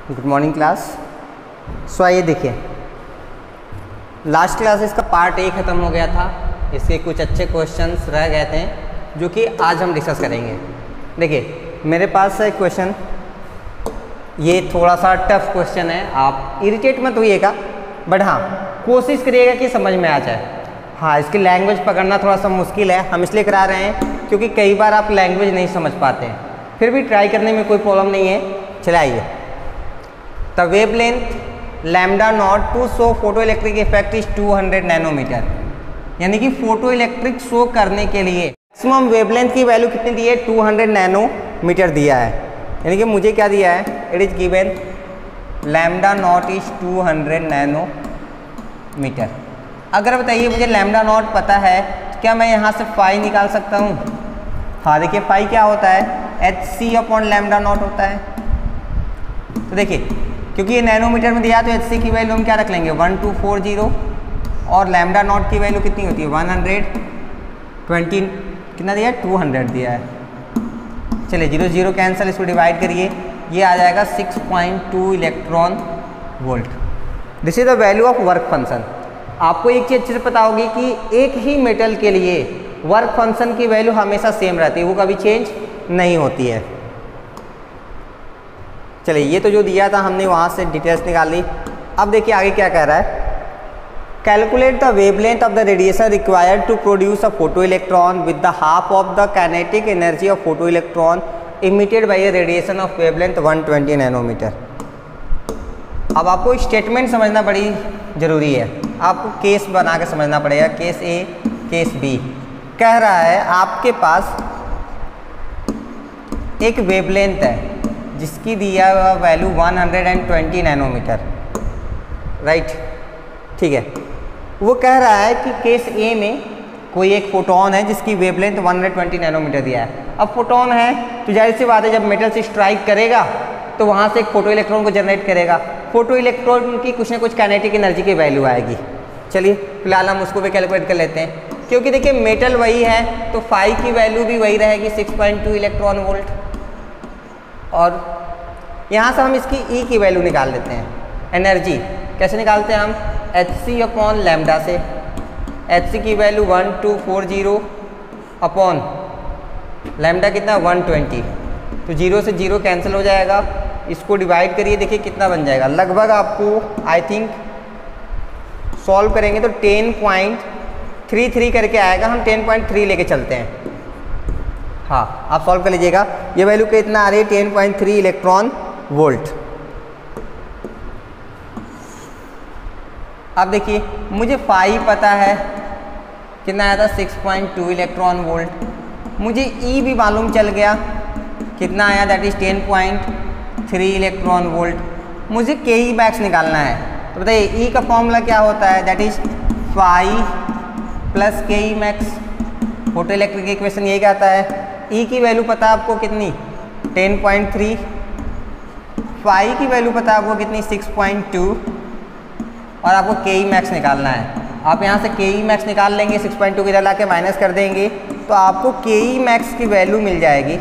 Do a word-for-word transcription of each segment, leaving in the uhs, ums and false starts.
Good morning class. So आइए देखिए, last class इसका पार्ट ए ख़त्म हो गया था। इसके कुछ अच्छे क्वेश्चंस रह गए थे जो कि आज हम डिस्कस करेंगे। देखिए मेरे पास है क्वेश्चन, ये थोड़ा सा टफ क्वेश्चन है, आप इरिटेट मत होइएगा, बट हाँ कोशिश करिएगा कि समझ में आ जाए। हाँ, इसकी लैंग्वेज पकड़ना थोड़ा सा मुश्किल है, हम इसलिए करा रहे हैं क्योंकि कई बार आप लैंग्वेज नहीं समझ पाते हैं, फिर भी ट्राई करने में कोई प्रॉब्लम नहीं है। चले आइए, the wavelength lambda naught to show photo electric effect is two hundred nanometre, यानी कि फोटो इलेक्ट्रिक शो करने के लिए मैक्सिमम वेवलेंथ की वैल्यू कितनी दी है, टू हंड्रेड नैनोमीटर दिया है। यानी कि मुझे क्या दिया है, it is given lambda naught is two hundred nanometre. अगर बताइए मुझे लैम्डा नॉट पता है तो क्या मैं यहाँ से फाई निकाल सकता हूँ? हाँ देखिए, फाई क्या होता है, H C upon lambda naught होता है। तो देखिए क्योंकि ये नैनोमीटर में दिया तो एच सी की वैल्यू हम क्या रख लेंगे, वन टू फोर जीरो, और लैम्डा नॉट की वैल्यू कितनी होती है, वन हंड्रेड ट्वेंटी, कितना दिया है, टू हंड्रेड दिया है। चलिए जीरो जीरो कैंसिल, इसको डिवाइड करिए, ये आ जाएगा six point two electron volt. This is the value of work function. आपको एक चीज़ अच्छे से पता होगी कि एक ही मेटल के लिए वर्क फंक्शन की वैल्यू हमेशा सेम रहती है, वो कभी चेंज नहीं होती है। चलिए ये तो जो दिया था हमने वहाँ से डिटेल्स निकाल ली। अब देखिए आगे क्या कह रहा है, calculate the wavelength of the radiation required to produce a photo electron with the half of the kinetic energy of photo electron emitted by a radiation of wavelength one twenty nanometer. अब आपको statement समझना बड़ी ज़रूरी है, आपको case बना के समझना पड़ेगा, केस ए केस बी। कह रहा है आपके पास एक वेवलेंथ है जिसकी दिया हुआ value one hundred twenty nanometer, right, ठीक है। वो कह रहा है कि केस ए में कोई एक फोटोन है जिसकी wavelength one hundred twenty nanometer दिया है। अब फोटोन है तो जाहिर सी बात है जब मेटल से स्ट्राइक करेगा तो वहाँ से एक फोटो इलेक्ट्रॉन को जनरेट करेगा। फोटो इलेक्ट्रॉन की कुछ ना कुछ काइनेटिक एनर्जी की वैल्यू आएगी। चलिए फिलहाल हम उसको भी कैलकुलेट कर लेते हैं, क्योंकि देखिए मेटल वही है तो फाई की वैल्यू भी वही रहेगी, six point two electron volt. और यहाँ से हम इसकी ई की वैल्यू निकाल लेते हैं, एनर्जी कैसे निकालते हैं हम, एच सी अपॉन लैम्डा से। एच सी की value one two four zero upon lambda कितना, वन ट्वेंटी, तो जीरो से जीरो कैंसिल हो जाएगा। इसको डिवाइड करिए, देखिए कितना बन जाएगा, लगभग आपको आई थिंक सॉल्व करेंगे तो टेन पॉइंट थ्री थ्री करके आएगा। हम टेन पॉइंट थ्री लेके चलते हैं, हाँ आप सॉल्व कर लीजिएगा। ये वैल्यू कितना आ रही है, ten point three electron volt. अब देखिए मुझे फाई पता है कितना आया था, six point two electron volt. मुझे ई भी मालूम चल गया कितना आया, that is ten point three electron volt. मुझे के ई मैक्स निकालना है, तो बताइए ई का फॉर्मूला क्या होता है, that is phi plus K E max. Photo electric equation यही कहता है। ई की वैल्यू पता है आपको कितनी, टेन पॉइंट थ्री, फाई की वैल्यू पता है आपको कितनी, सिक्स पॉइंट टू, और आपको के ई मैक्स निकालना है। आप यहाँ से के ई मैक्स निकाल लेंगे, सिक्स पॉइंट टू इधर ला के माइनस कर देंगे तो आपको के ई मैक्स की वैल्यू मिल जाएगी,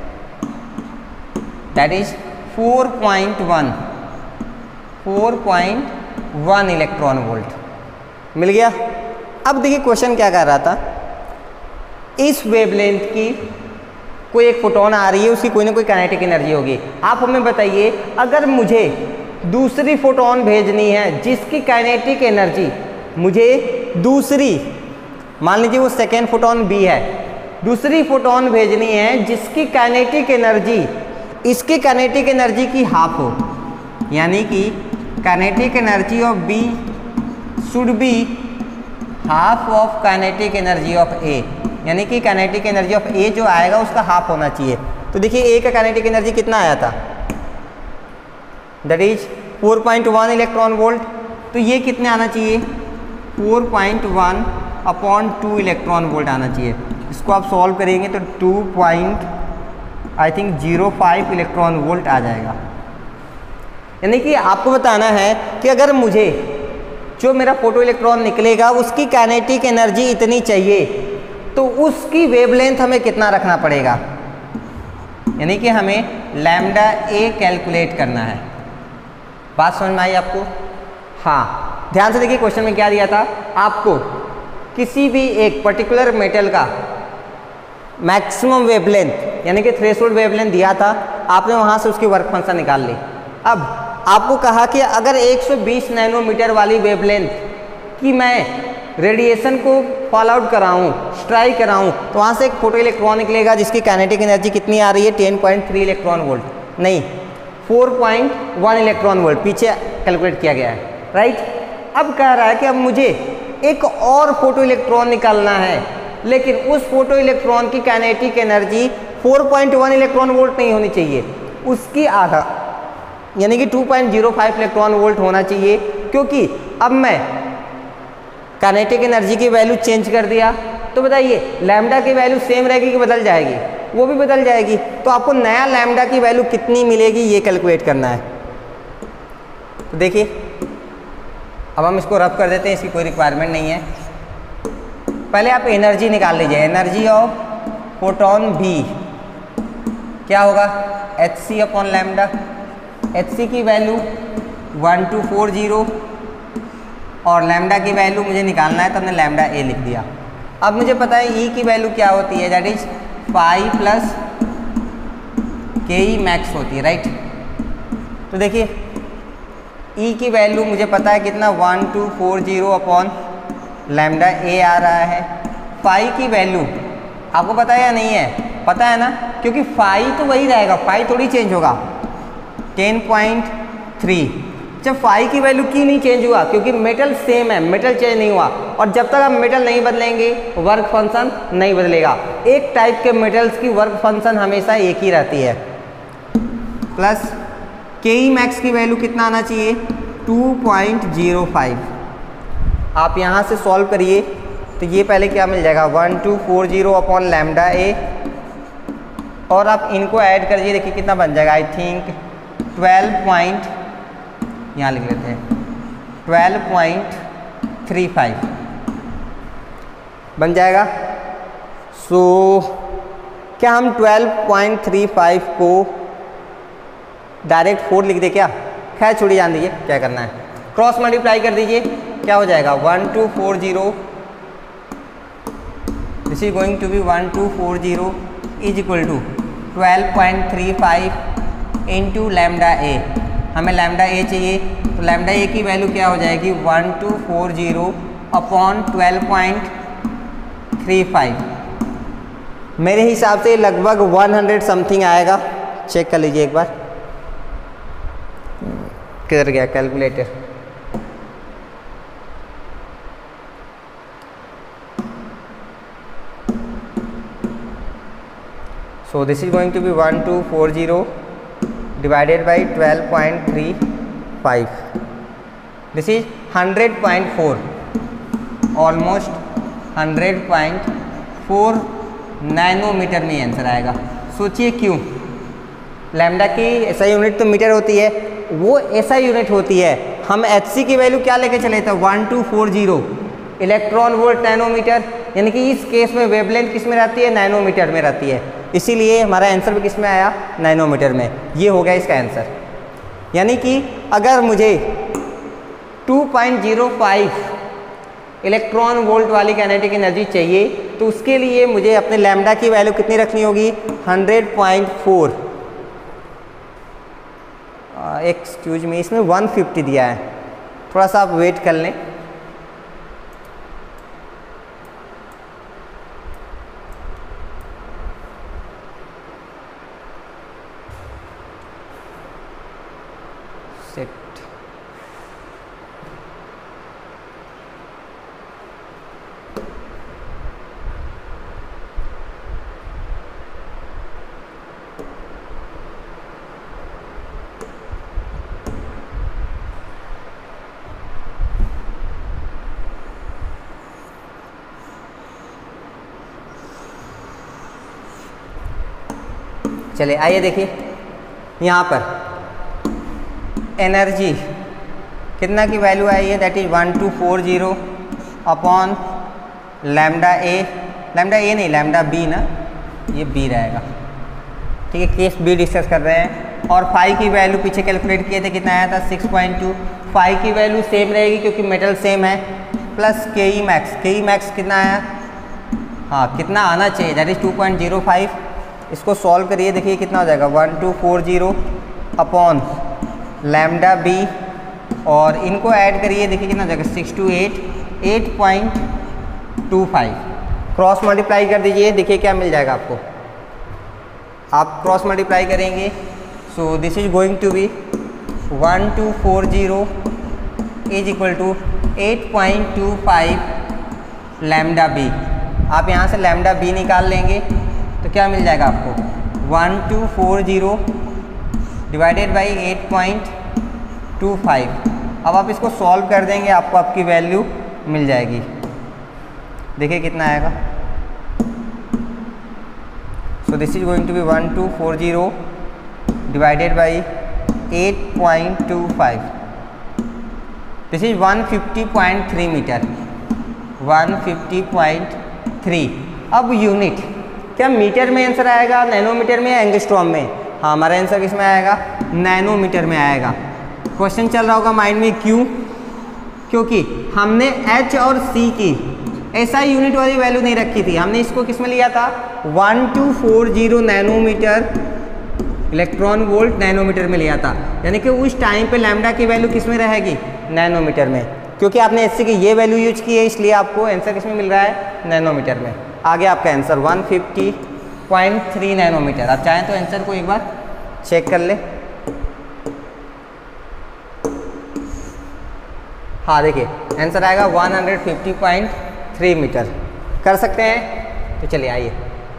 that is four point one, four point one electron volt मिल गया। अब देखिए क्वेश्चन क्या कर रहा था, इस वेवलेंथ की कोई एक फोटोन आ रही है, उसकी कोई ना कोई काइनेटिक एनर्जी होगी। आप हमें बताइए अगर मुझे दूसरी फोटोन भेजनी है जिसकी काइनेटिक एनर्जी मुझे दूसरी, मान लीजिए वो सेकेंड फोटोन बी है, दूसरी फोटोन भेजनी है जिसकी काइनेटिक एनर्जी इसकी काइनेटिक एनर्जी की हाफ हो, यानी कि kinetic energy of B should be half of kinetic energy of A, यानी कि काइनेटिक एनर्जी ऑफ ए जो आएगा उसका हाफ होना चाहिए। तो देखिए ए का काइनेटिक एनर्जी कितना आया था, that is four point one electron volt. तो ये कितने आना चाहिए, four point one upon two electron volt आना चाहिए। इसको आप सॉल्व करेंगे तो two point I think zero five electron volt आ जाएगा। यानी कि आपको बताना है कि अगर मुझे जो मेरा फोटो इलेक्ट्रॉन निकलेगा उसकी काइनेटिक एनर्जी इतनी चाहिए तो उसकी वेवलेंथ हमें कितना रखना पड़ेगा, यानी कि हमें लैम्डा ए कैलकुलेट करना है। बात समझ में आई आपको? हाँ, ध्यान से देखिए क्वेश्चन में क्या दिया था आपको, किसी भी एक पर्टिकुलर मेटल का मैक्सिमम वेवलेंथ यानी कि थ्रेशोल्ड वेवलेंथ दिया था, आपने वहाँ से उसकी वर्क फंक्शन निकाल ली। अब आपको कहा कि अगर एक सौ बीस नैनोमीटर वाली वेवलेंथ की मैं रेडिएशन को फॉल आउट कराऊँ, स्ट्राइक कराऊँ, तो वहाँ से एक फोटो इलेक्ट्रॉन निकलेगा जिसकी काइनेटिक एनर्जी कितनी आ रही है, ten point three electron volt, नहीं four point one electron volt पीछे कैलकुलेट किया गया है, राइट। अब कह रहा है कि अब मुझे एक और फोटो इलेक्ट्रॉन निकालना है, लेकिन उस फोटो इलेक्ट्रॉन की kinetic energy four point one electron volt नहीं होनी चाहिए, उसकी आधा यानी कि two point zero five electron volt होना चाहिए, क्योंकि अब मैं काइनेटिक एनर्जी की वैल्यू चेंज कर दिया तो बताइए लैम्डा की वैल्यू सेम रहेगी कि बदल जाएगी? वो भी बदल जाएगी। तो आपको नया लैम्डा की वैल्यू कितनी मिलेगी ये कैलकुलेट करना है। तो देखिए अब हम इसको रफ कर देते हैं, इसकी कोई रिक्वायरमेंट नहीं है। पहले आप एनर्जी निकाल लीजिए, एनर्जी ऑफ फोटोन भी क्या होगा, H C upon lambda. H C की value one two four zero और लैम्डा की वैल्यू मुझे निकालना है तो हमने लैम्डा ए लिख दिया। अब मुझे पता है ई की वैल्यू क्या होती है, that is five plus K E max होती है, राइट। तो देखिए ई की वैल्यू मुझे पता है कितना, one two four zero upon lambda A आ रहा है। फाइव की वैल्यू आपको पता है या नहीं है? पता है ना, क्योंकि फाइव तो वही रहेगा, फाइव थोड़ी चेंज होगा, टेन पॉइंट थ्री। जब फाइव की वैल्यू क्यों नहीं चेंज हुआ, क्योंकि मेटल सेम है, मेटल चेंज नहीं हुआ, और जब तक आप मेटल नहीं बदलेंगे वर्क फंक्शन नहीं बदलेगा। एक टाइप के मेटल्स की वर्क फंक्शन हमेशा एक ही रहती है। प्लस के ई मैक्स की वैल्यू कितना आना चाहिए, टू पॉइंट ज़ीरो फाइव। आप यहाँ से सॉल्व करिए तो ये पहले क्या मिल जाएगा, one two four zero upon lambda A, और आप इनको ऐड करिए, देखिए कितना बन जाएगा, आई थिंक ट्वेल्व पॉइंट, यहाँ लिख लेते हैं ट्वेल्व पॉइंट थ्री फाइव बन जाएगा। सो so, क्या हम ट्वेल्व पॉइंट थ्री फाइव को डायरेक्ट फोर लिख दे क्या? खैर छोड़िए, जान दीजिए क्या करना है, क्रॉस मल्टीप्लाई कर दीजिए, क्या हो जाएगा, one two four zero, this is going to be one two four zero is equal to twelve point three five into lambda A. हमें लैम्डा ए चाहिए, तो लैम्डा ए की वैल्यू क्या हो जाएगी, one two four zero upon twelve point three five. मेरे हिसाब से लगभग वन हंड्रेड समथिंग आएगा, चेक कर लीजिए एक बार। किधर गया calculator? So this is going to be one two four zero divided by twelve point three five. This is one hundred point four, almost one hundred point four nanometer में answer आएगा। सोचिए क्यों, लैम्डा की ऐसा unit तो metre होती है, वो ऐसा यूनिट होती है। हम एच सी की वैल्यू क्या लेके चले थे, one two four zero electron volt nanometer, यानी कि इस केस में वेवलेंथ किस में रहती है, नैनोमीटर में रहती है, इसीलिए हमारा आंसर भी किस में आया, नैनोमीटर में। ये हो गया इसका आंसर। यानी कि अगर मुझे two point zero five electron volt वाली काइनेटिक एनर्जी चाहिए, तो उसके लिए मुझे अपने लैम्डा की वैल्यू कितनी रखनी होगी, hundred point four. Excuse me, इसमें वन फिफ्टी दिया है, थोड़ा सा आप वेट कर लें। सेट चलिए आइए देखिए, यहाँ पर एनर्जी कितना की वैल्यू आई है, that is one two four zero upon lambda A, lambda A नहीं लैम्डा बी ना, ये बी रहेगा, ठीक है। केस बी डिस्कस कर रहे हैं। और फाइव की वैल्यू पीछे कैलकुलेट किए थे, कितना आया था सिक्स पॉइंट टू। फाइव की वैल्यू सेम रहेगी क्योंकि मेटल सेम है, प्लस के ई मैक्स, के ई मैक्स कितना आया, हाँ कितना आना चाहिए, that is two point zero five. इसको सॉल्व करिए, देखिए कितना हो जाएगा, one two four zero upon lambda B, और इनको ऐड करिए, देखिए कितना हो जाएगा, six two eight, eight point two five. Cross multiply कर दीजिए, देखिए क्या मिल जाएगा आपको। आप क्रॉस मल्टीप्लाई करेंगे, so this is going to be one two four zero is equal to eight point two five lambda B. आप यहाँ से लैम्डा बी निकाल लेंगे तो क्या मिल जाएगा आपको, one two four zero divided by eight point two five. अब आप इसको सॉल्व कर देंगे, आपको आपकी वैल्यू मिल जाएगी। देखिए कितना आएगा, so this is going to be one two four zero divided by eight point two five, this is one fifty point three meter, one fifty point three. अब यूनिट क्या मीटर में आंसर आएगा, nanometer में या angstrom में? हाँ, हमारा answer किस में आएगा, नैनोमीटर में आएगा। क्वेश्चन चल रहा होगा माइंड में, क्यों? क्योंकि हमने एच और सी की ऐसा यूनिट वाली वैल्यू नहीं रखी थी, हमने इसको किस में लिया था, one two four zero nanometer electron volt nanometer में लिया था, यानी कि उस टाइम पे लैम्डा की वैल्यू किस में रहेगी, नैनोमीटर में। क्योंकि आपने एच सी की ये वैल्यू यूज की है, इसलिए आपको आंसर किस में मिल रहा है, नैनोमीटर में। आगे आपका answer one fifty point three nanometer. आप चाहें तो आंसर को एक बार चेक कर ले। हाँ देखिए आंसर आएगा one fifty point three meter. कर सकते हैं, तो चलिए आइए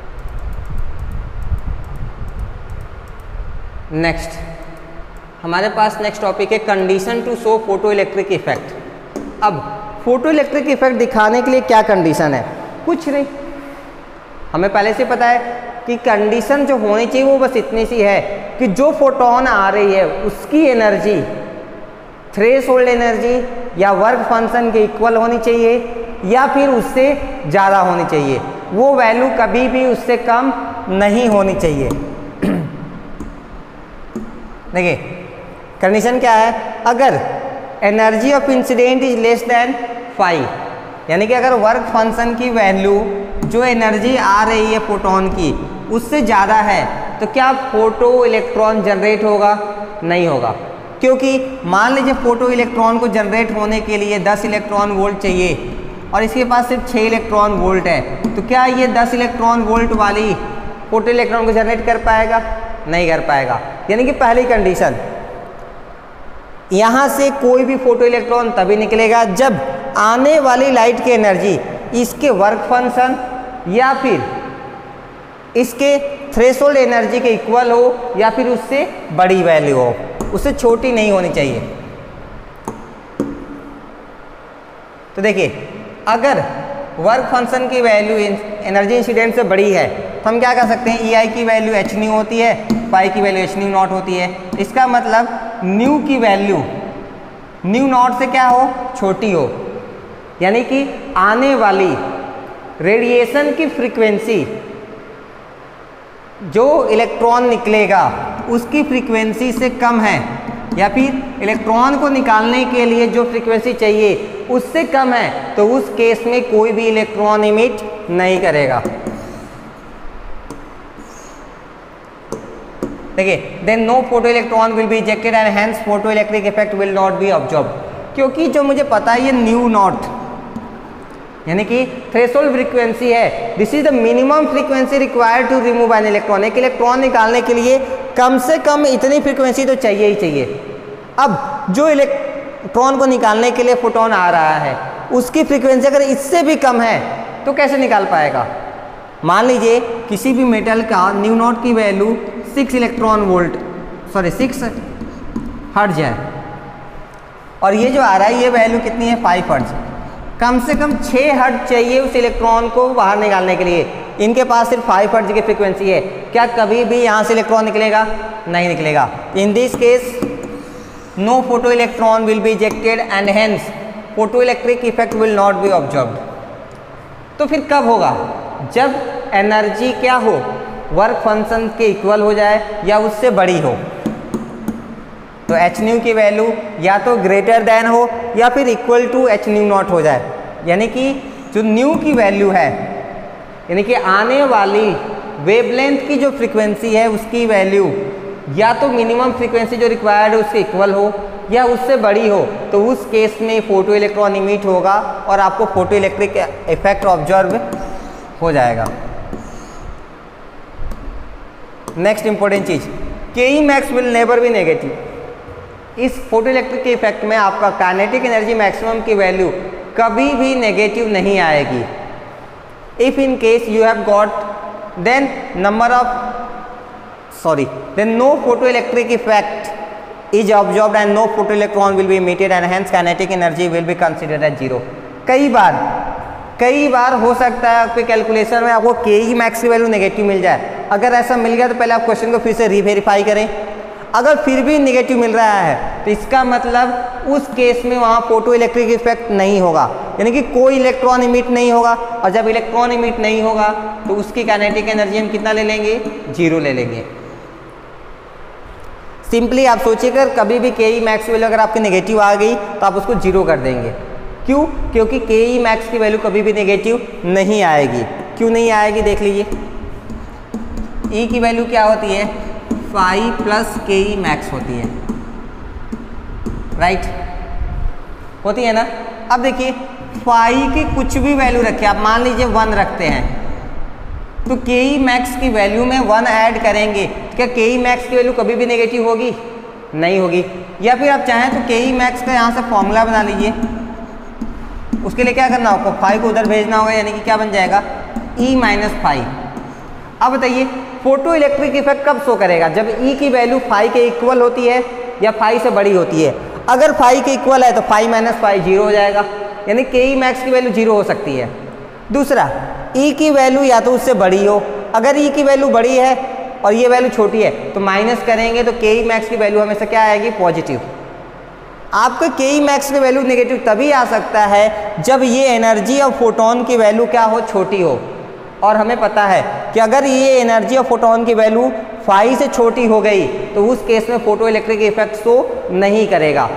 नेक्स्ट। हमारे पास नेक्स्ट टॉपिक है condition to show photo electric effect. अब फोटो इलेक्ट्रिक इफेक्ट दिखाने के लिए क्या कंडीशन है, कुछ नहीं, हमें पहले से पता है कि कंडीशन जो होनी चाहिए वो बस इतनी सी है कि जो फोटोन आ रही है उसकी एनर्जी थ्रेशोल्ड एनर्जी या वर्क फंक्शन के इक्वल होनी चाहिए या फिर उससे ज़्यादा होनी चाहिए, वो वैल्यू कभी भी उससे कम नहीं होनी चाहिए। देखिए कंडीशन क्या है, अगर energy of incident is less than five, यानी कि अगर वर्क फंक्शन की वैल्यू जो एनर्जी आ रही है फोटोन की उससे ज़्यादा है तो क्या फोटो इलेक्ट्रॉन जनरेट होगा, नहीं होगा। क्योंकि मान लीजिए फोटो इलेक्ट्रॉन को जनरेट होने के लिए दस इलेक्ट्रॉन वोल्ट चाहिए और इसके पास सिर्फ छः इलेक्ट्रॉन वोल्ट है, तो क्या ये दस इलेक्ट्रॉन वोल्ट वाली फोटो इलेक्ट्रॉन को जनरेट कर पाएगा, नहीं कर पाएगा। यानी कि पहली कंडीशन, यहाँ से कोई भी फोटो इलेक्ट्रॉन तभी निकलेगा जब आने वाली लाइट की एनर्जी इसके वर्क फंक्शन या फिर इसके थ्रेशोल्ड एनर्जी के इक्वल हो या फिर उससे बड़ी वैल्यू हो, उससे छोटी नहीं होनी चाहिए। तो देखिए अगर वर्क फंक्शन की वैल्यू एनर्जी इंसिडेंट से बड़ी है तो हम क्या कर सकते हैं, ई आई की वैल्यू एच न्यू होती है, पाई की वैल्यू एच न्यू नॉट होती है। इसका मतलब न्यू की वैल्यू न्यू नॉट से क्या हो, छोटी हो, यानी कि आने वाली रेडिएशन की फ्रीक्वेंसी जो इलेक्ट्रॉन निकलेगा उसकी फ्रीक्वेंसी से कम है या फिर इलेक्ट्रॉन को निकालने के लिए जो फ्रीक्वेंसी चाहिए उससे कम है, तो उस केस में कोई भी इलेक्ट्रॉन इमिट नहीं करेगा। देखिए then no photo electron will be ejected and hence photo electric effect will not be observed. क्योंकि जो मुझे पता है ये न्यू नॉट यानी कि थ्रेशोल्ड फ्रीक्वेंसी है, this is the minimum frequency required to remove an electron. एक इलेक्ट्रॉन निकालने के लिए कम से कम इतनी फ्रीक्वेंसी तो चाहिए ही चाहिए। अब जो इलेक्ट्रॉन को निकालने के लिए फोटोन आ रहा है उसकी फ्रीक्वेंसी अगर इससे भी कम है तो कैसे निकाल पाएगा। मान लीजिए किसी भी मेटल का न्यू नॉट की value six electron volt sorry six hertz है और ये जो आ रहा है ये वैल्यू कितनी है, फाइव हर्ट्ज। कम से कम छः हर्ट्ज चाहिए उस इलेक्ट्रॉन को बाहर निकालने के लिए, इनके पास सिर्फ फाइव हर्ट्ज की फ्रीक्वेंसी है। क्या कभी भी यहाँ से इलेक्ट्रॉन निकलेगा, नहीं निकलेगा। In this case no photo electron will be ejected and hence photo electric effect will not be observed. तो फिर कब होगा, जब एनर्जी क्या हो, वर्क फंक्शन के इक्वल हो जाए या उससे बड़ी हो। तो एच न्यू की वैल्यू या तो ग्रेटर देन हो या फिर equal to H nu naught हो जाए, यानी कि जो न्यू की वैल्यू है, यानी कि आने वाली वेवलेंथ की जो फ्रीक्वेंसी है उसकी वैल्यू या तो मिनिमम फ्रीक्वेंसी जो रिक्वायर्ड है उसके इक्वल हो या उससे बड़ी हो, तो उस केस में फोटो इलेक्ट्रॉन इमिट होगा और आपको फोटो इलेक्ट्रिक इफेक्ट ऑब्जर्व हो जाएगा। नेक्स्ट इंपॉर्टेंट चीज, K E max will never be negative. इस फोटो इलेक्ट्रिक के इफेक्ट में आपका काइनेटिक एनर्जी मैक्सिमम की वैल्यू कभी भी नेगेटिव नहीं आएगी। If in case you have got then number of sorry then no photoelectric effect is absorbed and no photoelectron will be emitted and hence kinetic energy will be considered as zero। कई बार कई बार हो सकता है आपके calculation में आपको K E max की value negative मिल जाए। अगर ऐसा मिल गया तो पहले आप क्वेश्चन को फिर से रीवेरीफाई करें। अगर फिर भी नेगेटिव मिल रहा है तो इसका मतलब उस केस में वहाँ फोटो इलेक्ट्रिक इफेक्ट नहीं होगा, यानी कि कोई इलेक्ट्रॉन इमिट नहीं होगा। और जब इलेक्ट्रॉन इमिट नहीं होगा तो उसकी काइनेटिक एनर्जी हम कितना ले लेंगे, जीरो ले लेंगे। सिंपली आप सोचिएगा कभी भी के ई मैक्स वैल्यू अगर आपकी नेगेटिव आ गई तो आप उसको जीरो कर देंगे। क्यों? क्योंकि के ई मैक्स की वैल्यू कभी भी नेगेटिव नहीं आएगी। क्यों नहीं आएगी देख लीजिए, ई की वैल्यू क्या होती है, five plus K E max होती है, राइट होती है ना। अब देखिए फाइव की कुछ भी वैल्यू रखे, आप मान लीजिए वन रखते हैं तो के ई मैक्स की वैल्यू में वन ऐड करेंगे, क्या के ई मैक्स की वैल्यू कभी भी नेगेटिव होगी? नहीं होगी। या फिर आप चाहें तो के ई मैक्स का यहाँ से फॉर्मूला बना लीजिए। उसके लिए क्या करना होगा, फाइव को उधर भेजना होगा, यानी कि क्या बन जाएगा, ई माइनस फाइव। अब बताइए फोटो इलेक्ट्रिक इफेक्ट कब शो करेगा, जब ई की वैल्यू फाइव के इक्वल होती है या फाइव से बड़ी होती है। अगर फाइव के इक्वल है तो फाइव माइनस फाइव जीरो हो जाएगा, यानी के ई मैक्स की वैल्यू जीरो हो सकती है। दूसरा, ई की वैल्यू या तो उससे बड़ी हो, अगर ई की वैल्यू बड़ी है और ये वैल्यू छोटी है तो माइनस करेंगे तो के ई मैक्स की वैल्यू हमेशा क्या आएगी, पॉजिटिव। आपका के ई मैक्स की वैल्यू नेगेटिव तभी आ सकता है जब ये एनर्जी और फोटोन की वैल्यू क्या हो, छोटी हो। और हमें पता है कि अगर ये एनर्जी और फोटोन की वैल्यू फाइव से छोटी हो गई तो उस केस में फोटो इलेक्ट्रिक इफेक्ट शो नहीं करेगा।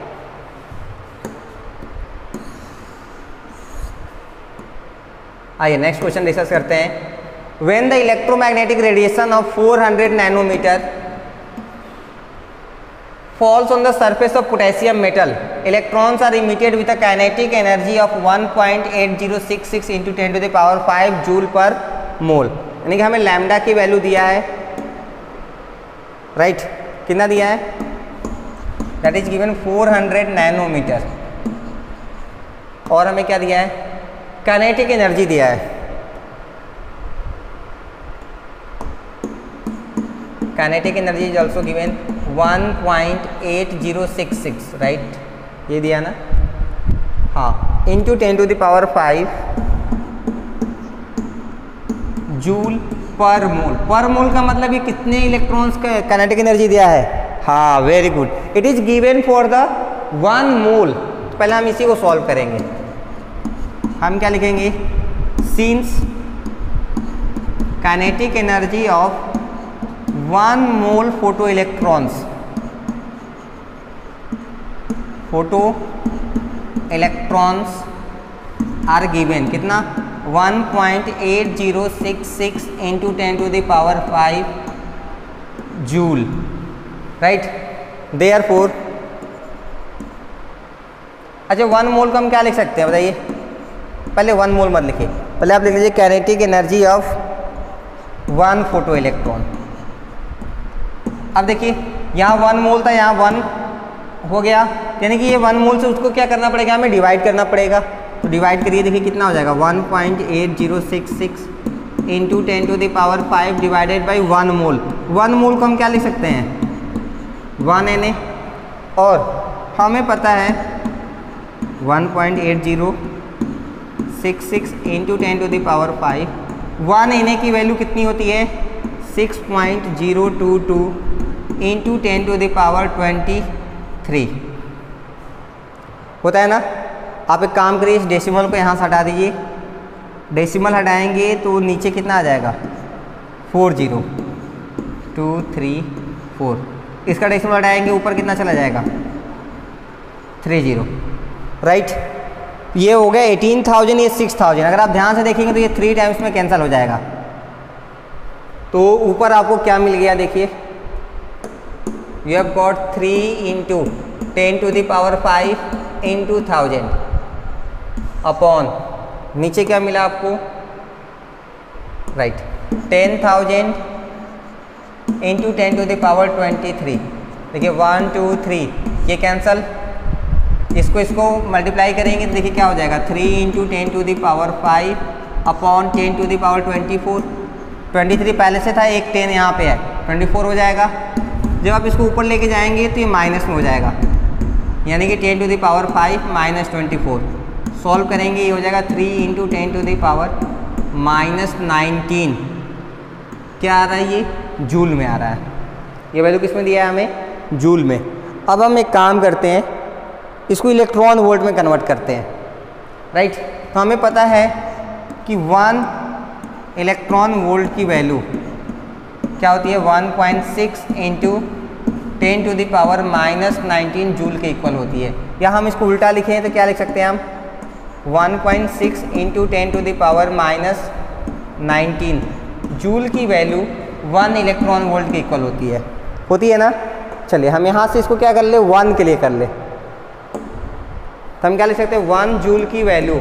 आइए नेक्स्ट क्वेश्चन डिस्कस करते हैं। When the electromagnetic radiation of four hundred nanometer falls on the surface of potassium metal, electrons are emitted with a kinetic energy of one point eight zero six six into ten to the power five joule per mole. यानी कि हमें lambda की value दिया है, right right? कितना दिया है, that is given four hundred nanometer. और हमें क्या दिया है, काइनेटिक एनर्जी दिया है। Kinetic energy is also given one point eight zero six six, right, ये दिया ना, हाँ, into ten to the power five joule per mole. पर मोल का मतलब ये कितने इलेक्ट्रॉन्स का काइनेटिक एनर्जी दिया है, हाँ, very good. It is given for the one mole. तो पहले हम इसी को सॉल्व करेंगे। हम क्या लिखेंगे, since kinetic energy of one mole photo electrons, photo electrons are given कितना, one point eight zero six six into ten to the power five joule, right. Therefore, अच्छा वन मोल को हम क्या लिख सकते हैं बताइए, पहले वन मोल मत लिखिए, पहले आप लिख लीजिए kinetic energy of one photo electron. अब देखिए यहाँ वन मोल था, यहाँ वन हो गया, यानी कि ये वन मोल से उसको क्या करना पड़ेगा, हमें डिवाइड करना पड़ेगा। तो डिवाइड करिए, देखिए कितना हो जाएगा, one point eight zero six six into ten to the power five divided by one mole. One mole को हम क्या लिख सकते हैं, वन एन ए, और हमें पता है one point eight zero six six into ten to the power five, one N A की वैल्यू कितनी होती है, six point zero two two into ten to the power twenty three होता है ना। आप एक काम करिए, इस डेसिमल को यहाँ से हटा दीजिए, डेसिमल हटाएंगे तो नीचे कितना आ जाएगा, four zero two three four, इसका डेसिमल हटाएंगे ऊपर कितना चला जाएगा, थ्री जीरो, राइट। ये हो गया एटीन थाउजेंड, ये सिक्स थाउजेंड। अगर आप ध्यान से देखेंगे तो ये थ्री टाइम्स में कैंसिल हो जाएगा। तो ऊपर आपको क्या मिल गया, देखिए you have got three into ten to the power five into thousand upon नीचे क्या मिला आपको, right, ten thousand into ten to the power twenty three. देखिए वन टू थ्री ये कैंसल, इसको इसको मल्टीप्लाई करेंगे तो देखिए क्या हो जाएगा, three into ten to the power five upon ten to the power twenty four. Twenty three पहले से था, एक टेन यहाँ पे है, ट्वेंटी फोर हो जाएगा। जब आप इसको ऊपर लेके जाएंगे तो ये माइनस में हो जाएगा, यानी कि ten to the power five minus twenty four. Solve करेंगे ये हो जाएगा three into ten to the power minus nineteen. क्या आ रहा है, ये जूल में आ रहा है। ये वैल्यू किस में दिया है हमें, जूल में। अब हम एक काम करते हैं, इसको इलेक्ट्रॉन वोल्ट में कन्वर्ट करते हैं, राइट। तो हमें पता है कि वन इलेक्ट्रॉन वोल्ट की वैल्यू क्या होती है, one point six into ten to the power minus nineteen joule के इक्वल होती है। या हम इसको उल्टा लिखें तो क्या लिख सकते हैं हम, one point six into ten to the power minus nineteen joule की वैल्यू वन इलेक्ट्रॉन वोल्ट के इक्वल होती है, होती है ना। चलिए हम यहाँ से इसको क्या कर ले, वन के लिए कर ले, तो हम क्या लिख सकते हैं, वन जूल की value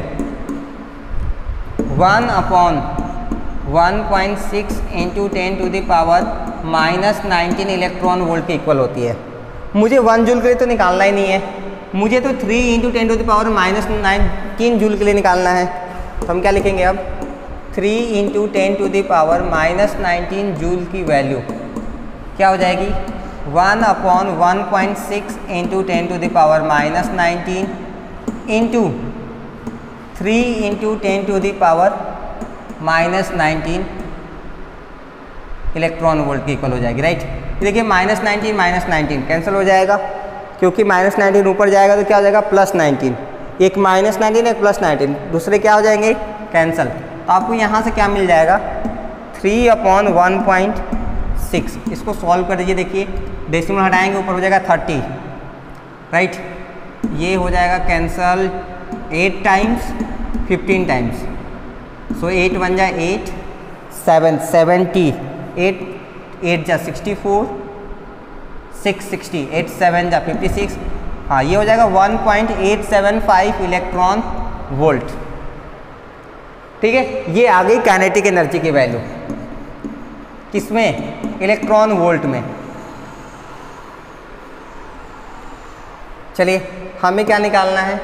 one upon one point six into ten to the power minus nineteen electron volt के इक्वल होती है। मुझे वन जूल के लिए तो निकालना ही नहीं है, मुझे तो three into ten to the power minus nineteen joule के लिए निकालना है। तो हम क्या लिखेंगे अब, three into ten to the power minus nineteen joule की वैल्यू क्या हो जाएगी, one upon one point six into ten to the power minus nineteen into three into ten to the power minus nineteen electron volt की equal हो जाएगी, right. देखिए minus nineteen minus nineteen cancel हो जाएगा, क्योंकि माइनस नाइनटीन ऊपर जाएगा तो क्या हो जाएगा, प्लस नाइनटीन। एक माइनस नाइनटीन एक प्लस नाइनटीन, दूसरे क्या हो जाएंगे, कैंसिल। तो आपको यहाँ से क्या मिल जाएगा, three upon one point six. इसको सॉल्व कर दीजिए, देखिए डेसिमल हटाएंगे ऊपर हो जाएगा थर्टी, राइट। ये हो जाएगा cancel eight times fifteen times, so eight one जा eight, seven seventy, eight eight जा sixty four, six sixty, eight seven जा फिफ्टी सिक्स। हाँ ये हो जाएगा one point eight seven five electron volt, ठीक है। ये आ गई काइनेटिक एनर्जी की वैल्यू, किसमें, इलेक्ट्रॉन वोल्ट में। चलिए हमें क्या निकालना है,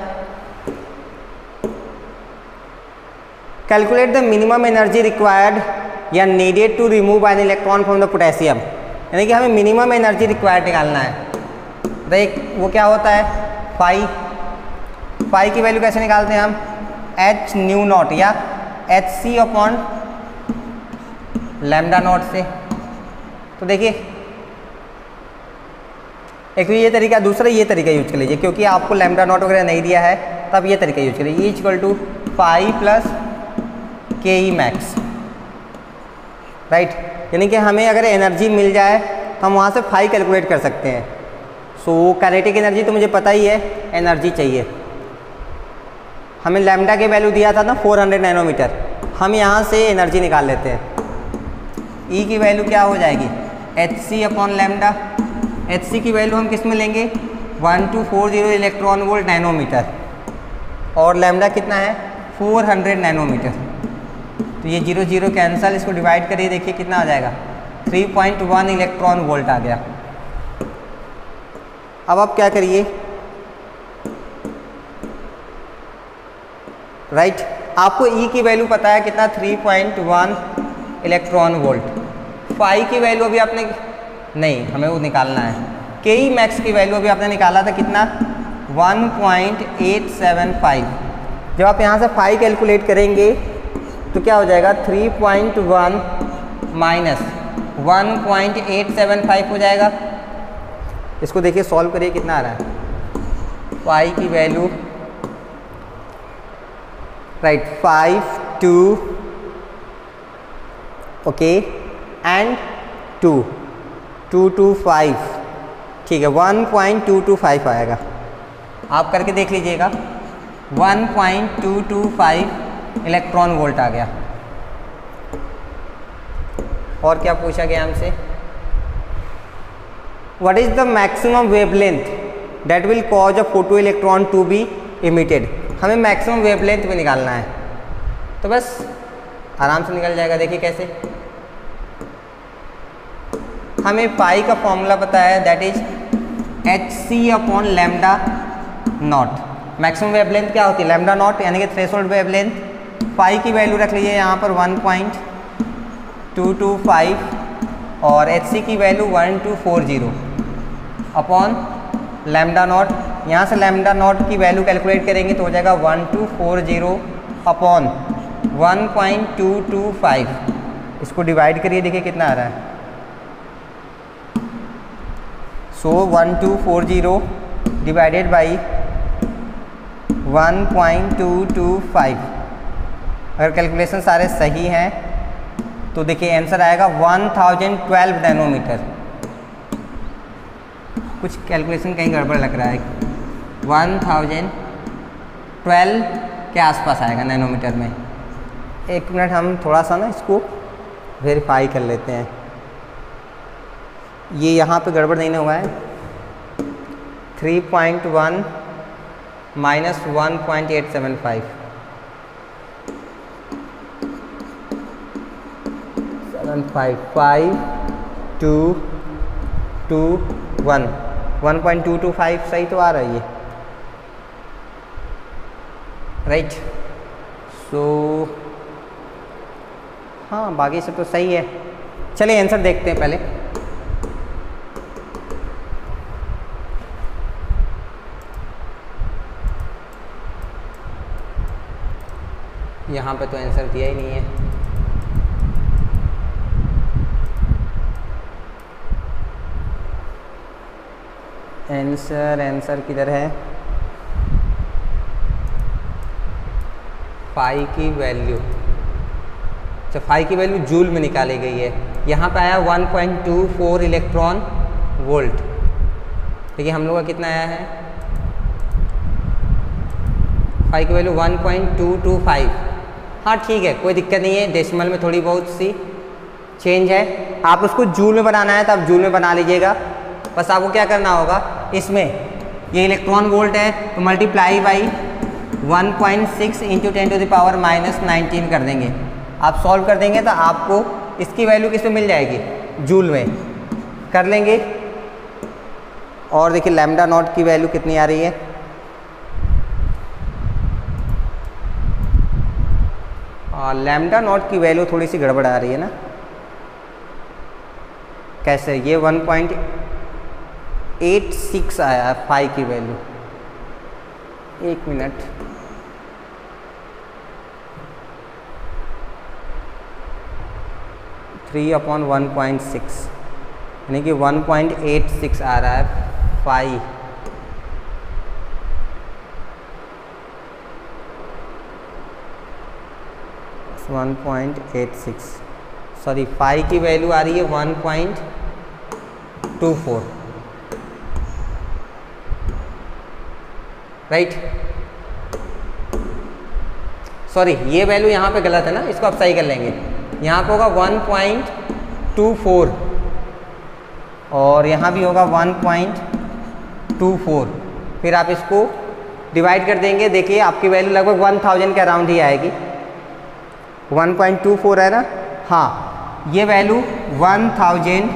calculate the minimum energy required या needed to remove an electron from the potassium. यानी कि हमें मिनिमम एनर्जी रिक्वायर्ड निकालना है। देख वो क्या होता है, फाई फाई की वैल्यू कैसे निकालते हैं हम, एच न्यू नॉट या H C upon lambda naught से। तो देखिए एक तो ये तरीका, दूसरा ये तरीका यूज कर लीजिए, क्योंकि आपको लैम्डा नॉट वगैरह नहीं दिया है तब ये तरीका यूज करिए, is equal to phi plus K E max, right. यानी कि हमें अगर एनर्जी मिल जाए तो हम वहाँ से फाई कैलकुलेट कर सकते हैं। सो काइनेटिक एनर्जी तो मुझे पता ही है, एनर्जी चाहिए हमें। लैम्डा के वैल्यू दिया था ना फोर हंड्रेड नैनोमीटर, हम यहाँ से एनर्जी निकाल लेते हैं। ई की वैल्यू क्या हो जाएगी, H C upon lambda. H C की वैल्यू हम किस में लेंगे, one two four zero electron volt nanometer, और लैम्डा कितना है, फोर हंड्रेड नैनोमीटर। तो ये जीरो जीरो कैंसल, इसको डिवाइड करिए, देखिए कितना आ जाएगा, three point one electron volt आ गया। अब आप क्या करिए, राइट right? आपको ई की वैल्यू पता है कितना, three point one electron volt. Phi की वैल्यू अभी आपने नहीं, हमें वो निकालना है। के ई मैक्स की वैल्यू अभी आपने निकाला था कितना, one point eight seven five. जब आप यहाँ से फाई कैलकुलेट करेंगे तो क्या हो जाएगा, three point one minus one point eight seven five हो जाएगा। इसको देखिए सॉल्व करिए कितना आ रहा है, फाई की value, right, five two okay and two, two two five, ठीक है, one point two two five आएगा। आप करके देख लीजिएगा, one point two two five electron volt आ गया। और क्या पूछा गया हमसे, what is the maximum wavelength that will cause a photo electron to be emitted. हमें मैक्सिमम वेवलेंथ भी निकालना है, तो बस आराम से निकल जाएगा। देखिए कैसे, हमें पाई का फॉर्मूला पता है, that is H C upon lambda naught. Maximum wavelength क्या होती है, लैम्डा नॉट, यानी कि थ्रेशोल्ड वेवलेंथ। पाई की वैल्यू रख लीजिए यहाँ पर one point two two five और एच सी की value one two four zero upon lambda naught. यहाँ से लैम्डा नॉट की वैल्यू कैलकुलेट करेंगे तो हो जाएगा one two four zero upon one point two two five. इसको डिवाइड करिए, देखिए कितना आ रहा है। So one two four zero divided by one point two two five. अगर कैलकुलेशन सारे सही हैं तो देखिए आंसर आएगा वन थाउजेंड ट्वेल्व नैनोमीटर। कुछ कैलकुलेशन कहीं गड़बड़ लग रहा है, वन थाउजेंड ट्वेल्व के आसपास आएगा नैनोमीटर में। एक मिनट, हम थोड़ा सा ना इसको वेरीफाई कर लेते हैं, ये यहाँ पे गड़बड़ नहीं ना हुआ है। Three point one minus one point eight seven five, seven five five two two one, one point two two five सही तो आ रही है, राइट। सो हाँ, बाकी सब तो सही है। चलिए आंसर देखते हैं पहले। यहाँ पे तो आंसर दिया ही नहीं है। आंसर आंसर किधर है, पाई की वैल्यू, अच्छा फाई की वैल्यू जूल में निकाली गई है। यहाँ पे आया one point two four electron volt. देखिए हम लोग का कितना आया है, फाई की value one point two two five. हाँ ठीक है, कोई दिक्कत नहीं है, डेसिमल में थोड़ी बहुत सी चेंज है। आप उसको जूल में बनाना है तो आप जूल में बना लीजिएगा। बस आपको क्या करना होगा, इसमें ये इलेक्ट्रॉन वोल्ट है तो multiply by one point six into ten to the power minus nineteen कर देंगे। आप सॉल्व कर देंगे तो आपको इसकी वैल्यू किस में मिल जाएगी, जूल में कर लेंगे। और देखिए लैम्डा नॉट की वैल्यू कितनी आ रही है, लैम्डा नॉट की वैल्यू थोड़ी सी गड़बड़ आ रही है ना। कैसे, ये वन पॉइंट एट सिक्स आया है फाई की वैल्यू। एक minute, three upon one point six यानी कि वन पॉइंट एट सिक्स आ रहा है phi. One point eight six, sorry phi की वैल्यू आ रही है one point two four, right. Sorry ये वैल्यू यहाँ पे गलत है ना, इसको आप सही कर लेंगे। यहाँ पे होगा वन पॉइंट टू फोर और यहाँ भी होगा वन पॉइंट टू फोर। फिर आप इसको डिवाइड कर देंगे, देखिए आपकी वैल्यू लगभग वन थाउजेंड के अराउंड ही आएगी। वन पॉइंट टू फोर है ना, हाँ ये वैल्यू वन थाउजेंड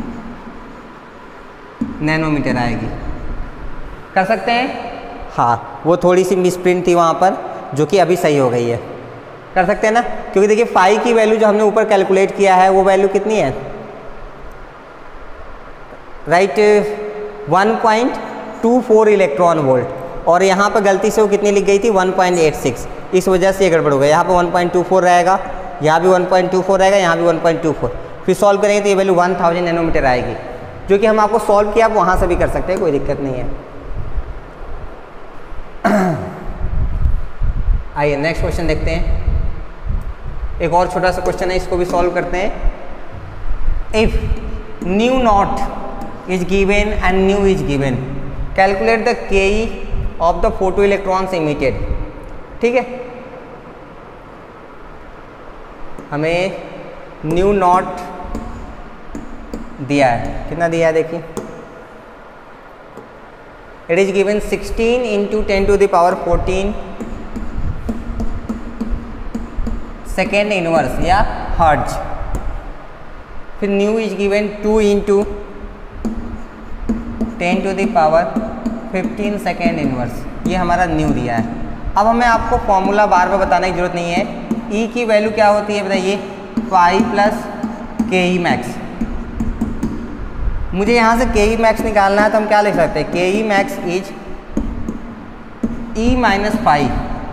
नैनोमीटर आएगी। कर सकते हैं, हाँ वो थोड़ी सी मिसप्रिंट थी वहाँ पर जो कि अभी सही हो गई है। कर सकते हैं ना, क्योंकि देखिए फाई की वैल्यू जो हमने ऊपर कैलकुलेट किया है वो वैल्यू कितनी है, right, one point two four electron volt, और यहाँ पर गलती से वो कितनी लिख गई थी वन पॉइंट एट सिक्स। इस वजह से ये गड़बड़ हो गया। यहाँ पर वन पॉइंट टू फोर रहेगा, यहाँ भी वन पॉइंट टू फोर रहेगा, यहाँ भी वन पॉइंट टू फोर। फिर सॉल्व करेंगे तो ये वैल्यू वन थाउजेंड नैनोमीटर आएगी, जो कि हम आपको सॉल्व किया आप वहाँ से भी कर सकते हैं, कोई दिक्कत नहीं है। आइए नेक्स्ट क्वेश्चन देखते हैं। एक और छोटा सा क्वेश्चन है, इसको भी सॉल्व करते हैं। If nu naught is given and nu is given. Calculate the Ke of the photo electrons emitted. ठीक है, हमें न्यू नॉट दिया है, कितना दिया है देखिए, it is given sixteen into ten to the power fourteen second inverse या हर्ट्ज। फिर nu is given two into ten to the power fifteen second inverse, ये हमारा न्यू दिया है। अब हमें आपको फॉर्मूला बार बार बताने की जरूरत नहीं है। ई की वैल्यू क्या होती है बताइए, pi plus K E max. मुझे यहाँ से के ई मैक्स निकालना है तो हम क्या लिख सकते हैं, K E max is E minus pi.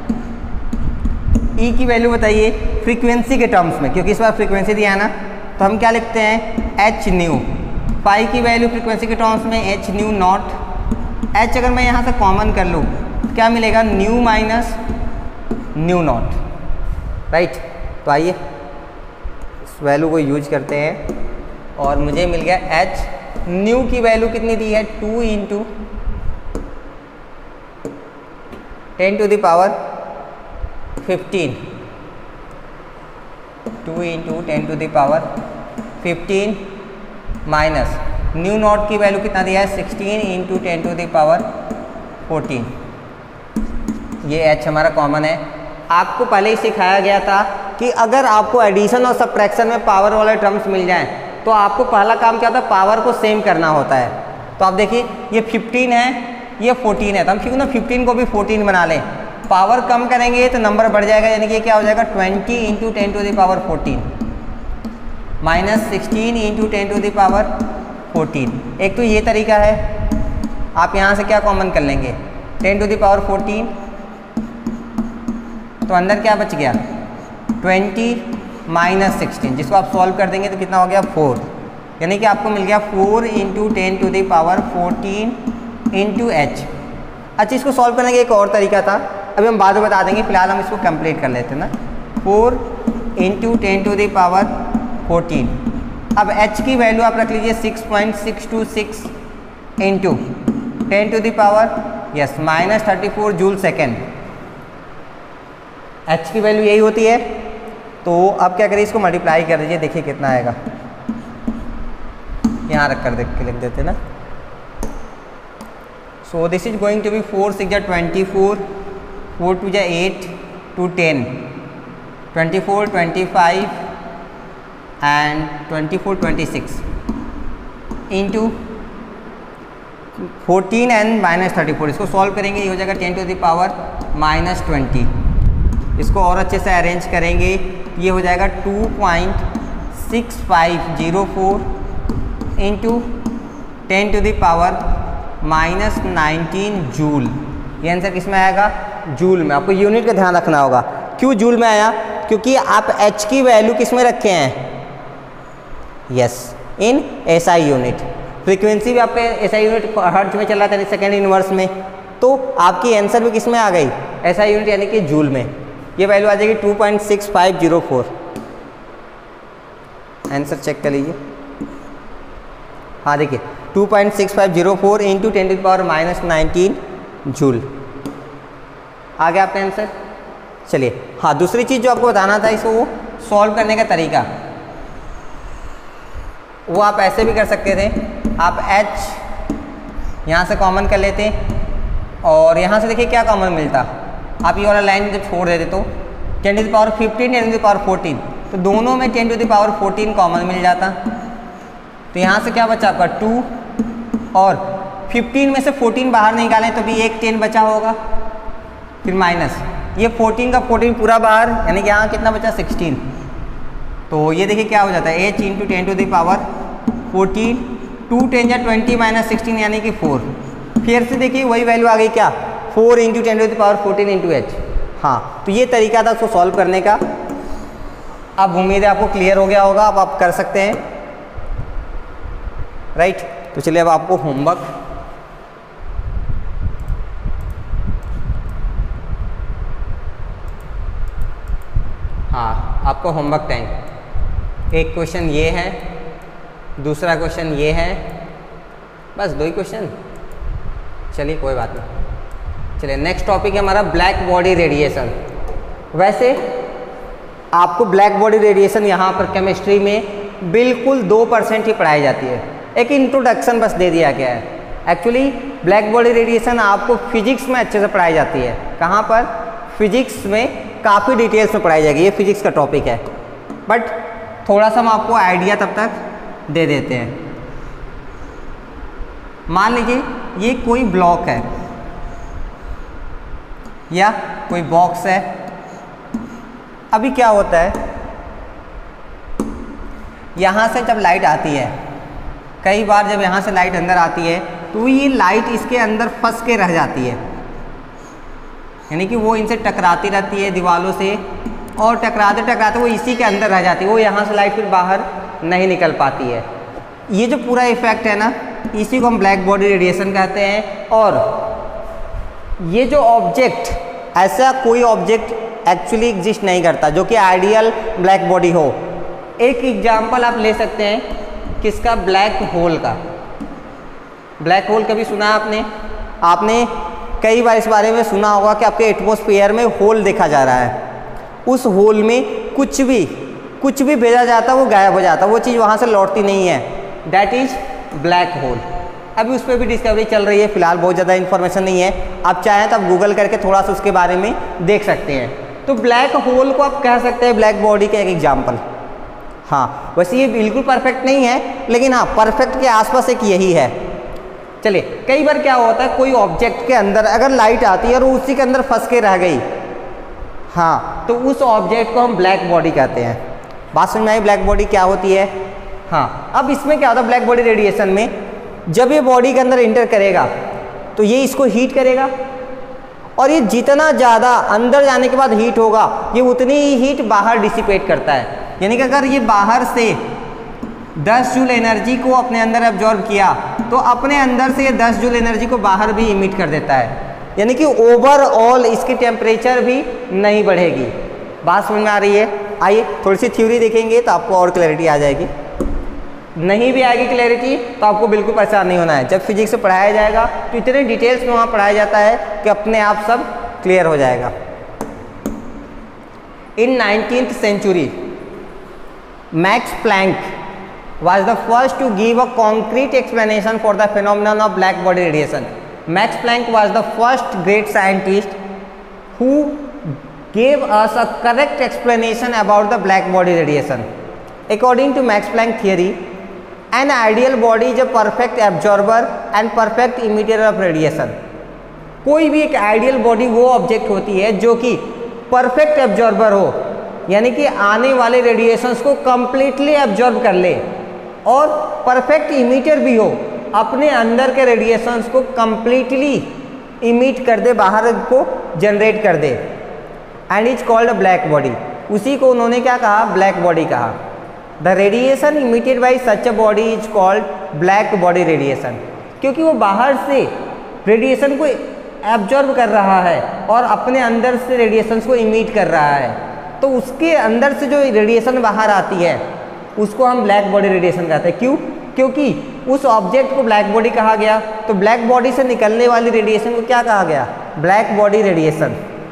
E की वैल्यू बताइए फ्रीक्वेंसी के टर्म्स में, क्योंकि इस बार फ्रीक्वेंसी दिया है ना, तो हम क्या लिखते हैं, एच न्यू। पाई की वैल्यू फ्रीक्वेंसी के टर्म्स में एच न्यू नॉट। एच अगर मैं यहाँ से कॉमन कर लूँ क्या मिलेगा, nu minus nu naught, right. तो आइए इस वैल्यू को यूज करते हैं और मुझे मिल गया एच न्यू की वैल्यू कितनी दी है, two into ten to the power fifteen, two into ten to the power fifteen minus nu naught की वैल्यू कितना दिया है, sixteen into ten to the power fourteen. ये एच हमारा कॉमन है। आपको पहले ही सिखाया गया था कि अगर आपको एडिशन और सब्ट्रैक्शन में पावर वाले टर्म्स मिल जाएं तो आपको पहला काम क्या होता है, पावर को सेम करना होता है। तो आप देखिए ये फिफ्टीन है, ये फोर्टीन है, तो हम क्यों ना फिफ्टीन को भी फोर्टीन बना लें। पावर कम करेंगे तो नंबर बढ़ जाएगा, यानी कि क्या हो जाएगा, twenty into ten to the power fourteen minus sixteen into ten to the power fourteen. एक तो ये तरीका है, आप यहाँ से क्या कॉमन कर लेंगे, ten to the power fourteen, तो अंदर क्या बच गया, ट्वेंटी माइनस सिक्सटीन, जिसको आप सॉल्व कर देंगे तो कितना हो गया, फोर। यानी कि आपको मिल गया four into ten to the power fourteen into H. अच्छा, इसको सॉल्व करने का एक और तरीका था, अभी हम बाद में बता देंगे, फिलहाल हम इसको कंप्लीट कर लेते हैं ना। Four into ten to the power fourteen. अब h की वैल्यू आप रख लीजिए six point six two six into ten to the power yes minus thirty four joule second. h की वैल्यू यही होती है। तो अब क्या करिए, इसको मल्टीप्लाई कर दीजिए, देखिए कितना आएगा, यहाँ रख कर देख के लिख देते ना। So this is going to be four six जा ट्वेंटी फोर, फोर टू जा eight, two ten, twenty four twenty five and twenty four twenty six into fourteen and minus thirty four. इसको सॉल्व करेंगे, ये हो जाएगा ten to the power minus twenty. इसको और अच्छे से अरेंज करेंगे, ये हो जाएगा two point six five zero four into ten to the power minus nineteen joule. ये आंसर किस में आएगा, जूल में। आपको यूनिट का ध्यान रखना होगा। क्यों जूल में आया, क्योंकि आप एच की वैल्यू किस में रखे हैं, yes in SI unit. Frequency भी आपके एसआई यूनिट हर्ट्ज में चल रहा था सेकेंड इनवर्स में, तो आपकी आंसर भी किस में आ गई, एसआई यूनिट यानी कि जूल में। ये वैल्यू आ जाएगी two point six five zero four. Answer check कर लीजिए, हाँ देखिए two point six five zero four into ten to the power minus nineteen joule आ गया आपका आंसर। चलिए हाँ, दूसरी चीज़ जो आपको बताना था, इसको सॉल्व करने का तरीका, वो आप ऐसे भी कर सकते थे। आप h यहाँ से कॉमन कर लेते और यहाँ से देखिए क्या कॉमन मिलता, आप ये वाला लाइन जब छोड़ देते तो ten to the power fifteen, ten to the power fourteen, तो दोनों में ten to the power fourteen common मिल जाता। तो यहाँ से क्या बचा आपका टू, और फिफ्टीन में से फोर्टीन बाहर निकालें तो भी एक टेन बचा होगा, फिर माइनस ये फोर्टीन का फोर्टीन पूरा बाहर, यानी कि यहाँ कितना बचा सिक्सटीन। तो ये देखिए क्या हो जाता है, H into ten to the power fourteen, two ten या ट्वेंटी माइनस सिक्सटीन यानी कि फोर। फिर से देखिए वही वैल्यू आ गई क्या, four into ten to the power fourteen into H. हाँ, तो ये तरीका था उसको सॉल्व करने का। अब उम्मीद है आपको क्लियर हो गया होगा, अब आप कर सकते हैं, राइट। तो चलिए अब आपको होमवर्क, हाँ आपको होमवर्क टाइम। एक क्वेश्चन ये है, दूसरा क्वेश्चन ये है, बस दो ही क्वेश्चन, चलिए कोई बात नहीं। चलिए नेक्स्ट टॉपिक है हमारा ब्लैक बॉडी रेडिएशन। वैसे आपको ब्लैक बॉडी रेडिएशन यहाँ पर केमिस्ट्री में बिल्कुल दो परसेंट ही पढ़ाई जाती है, एक इंट्रोडक्शन बस दे दिया गया है। एक्चुअली ब्लैक बॉडी रेडिएशन आपको फिजिक्स में अच्छे से पढ़ाई जाती है। कहाँ पर? फिजिक्स में काफ़ी डिटेल्स में पढ़ाई जाएगी, ये फिजिक्स का टॉपिक है, बट थोड़ा सा हम आपको आइडिया तब तक दे देते हैं। मान लीजिए ये कोई ब्लॉक है या कोई बॉक्स है। अभी क्या होता है, यहाँ से जब लाइट आती है, कई बार जब यहाँ से लाइट अंदर आती है तो ये लाइट इसके अंदर फंस के रह जाती है, यानी कि वो इनसे टकराती रहती है दीवारों से, और टकराते टकराते वो इसी के अंदर रह जाती है, वो यहाँ से लाइट फिर बाहर नहीं निकल पाती है। ये जो पूरा इफेक्ट है ना, इसी को हम ब्लैक बॉडी रेडिएशन कहते हैं। और ये जो ऑब्जेक्ट, ऐसा कोई ऑब्जेक्ट एक्चुअली एग्जिस्ट नहीं करता जो कि आइडियल ब्लैक बॉडी हो। एक एग्जाम्पल आप ले सकते हैं किसका? ब्लैक होल का। ब्लैक होल कभी सुना आपने? आपने कई बार इस बारे में सुना होगा कि आपके एटमॉस्फेयर में होल देखा जा रहा है, उस होल में कुछ भी कुछ भी भेजा जाता है वो गायब हो जाता है, वो चीज़ वहाँ से लौटती नहीं है, दैट इज ब्लैक होल। अभी उस पर भी डिस्कवरी चल रही है, फिलहाल बहुत ज़्यादा इन्फॉर्मेशन नहीं है, आप चाहें तो आप गूगल करके थोड़ा सा उसके बारे में देख सकते हैं। तो ब्लैक होल को आप कह सकते हैं ब्लैक बॉडी का एक एग्जाम्पल। हाँ, वैसे ये बिल्कुल परफेक्ट नहीं है, लेकिन हाँ परफेक्ट के आसपास एक यही है। चलिए, कई बार क्या होता है, कोई ऑब्जेक्ट के अंदर अगर लाइट आती है और उसी के अंदर फंस के रह गई, हाँ, तो उस ऑब्जेक्ट को हम ब्लैक बॉडी कहते हैं। बात समझ में आई ब्लैक बॉडी क्या होती है? हाँ, अब इसमें क्या होता है ब्लैक बॉडी रेडिएशन में, जब ये बॉडी के अंदर इंटर करेगा तो ये इसको हीट करेगा, और ये जितना ज़्यादा अंदर जाने के बाद हीट होगा, ये उतनी ही हीट बाहर डिसिपेट करता है। यानी कि अगर ये बाहर से दस जूल एनर्जी को अपने अंदर एब्जॉर्ब किया तो अपने अंदर से ये दस जूल एनर्जी को बाहर भी इमिट कर देता है, यानी कि ओवरऑल इसकी टेम्परेचर भी नहीं बढ़ेगी। बात समझ में आ रही है? आइए थोड़ी सी थ्योरी देखेंगे तो आपको और क्लैरिटी आ जाएगी। नहीं भी आएगी क्लैरिटी तो आपको बिल्कुल परेशान नहीं होना है, जब फिजिक्स से पढ़ाया जाएगा तो इतने डिटेल्स में वहाँ पढ़ाया जाता है कि अपने आप सब क्लियर हो जाएगा। In nineteenth century Max Planck was the first to give a concrete explanation for the phenomenon of black body radiation. Max Planck was the first great scientist who gave us a correct explanation about the black body radiation. According to Max Planck theory, an ideal body is a perfect absorber and perfect emitter of radiation. कोई भी एक ideal body वो object होती है जो कि perfect absorber हो, यानी कि आने वाले रेडिएशंस को कंप्लीटली एब्जॉर्ब कर ले, और परफेक्ट इमीटर भी हो, अपने अंदर के रेडिएशंस को कंप्लीटली इमिट कर दे, बाहर को जनरेट कर दे, and is called black body. उसी को उन्होंने क्या कहा? ब्लैक बॉडी कहा। The radiation emitted by such a body is called black body radiation, क्योंकि वो बाहर से रेडिएशन को एब्जॉर्ब कर रहा है और अपने अंदर से रेडिएशंस को इमिट कर रहा है, तो उसके अंदर से जो रेडिएशन बाहर आती है उसको हम ब्लैक बॉडी रेडिएशन कहते हैं। क्यों? क्योंकि उस ऑब्जेक्ट को ब्लैक बॉडी कहा गया, तो ब्लैक बॉडी से निकलने वाली रेडिएशन को क्या कहा गया? Black body radiation.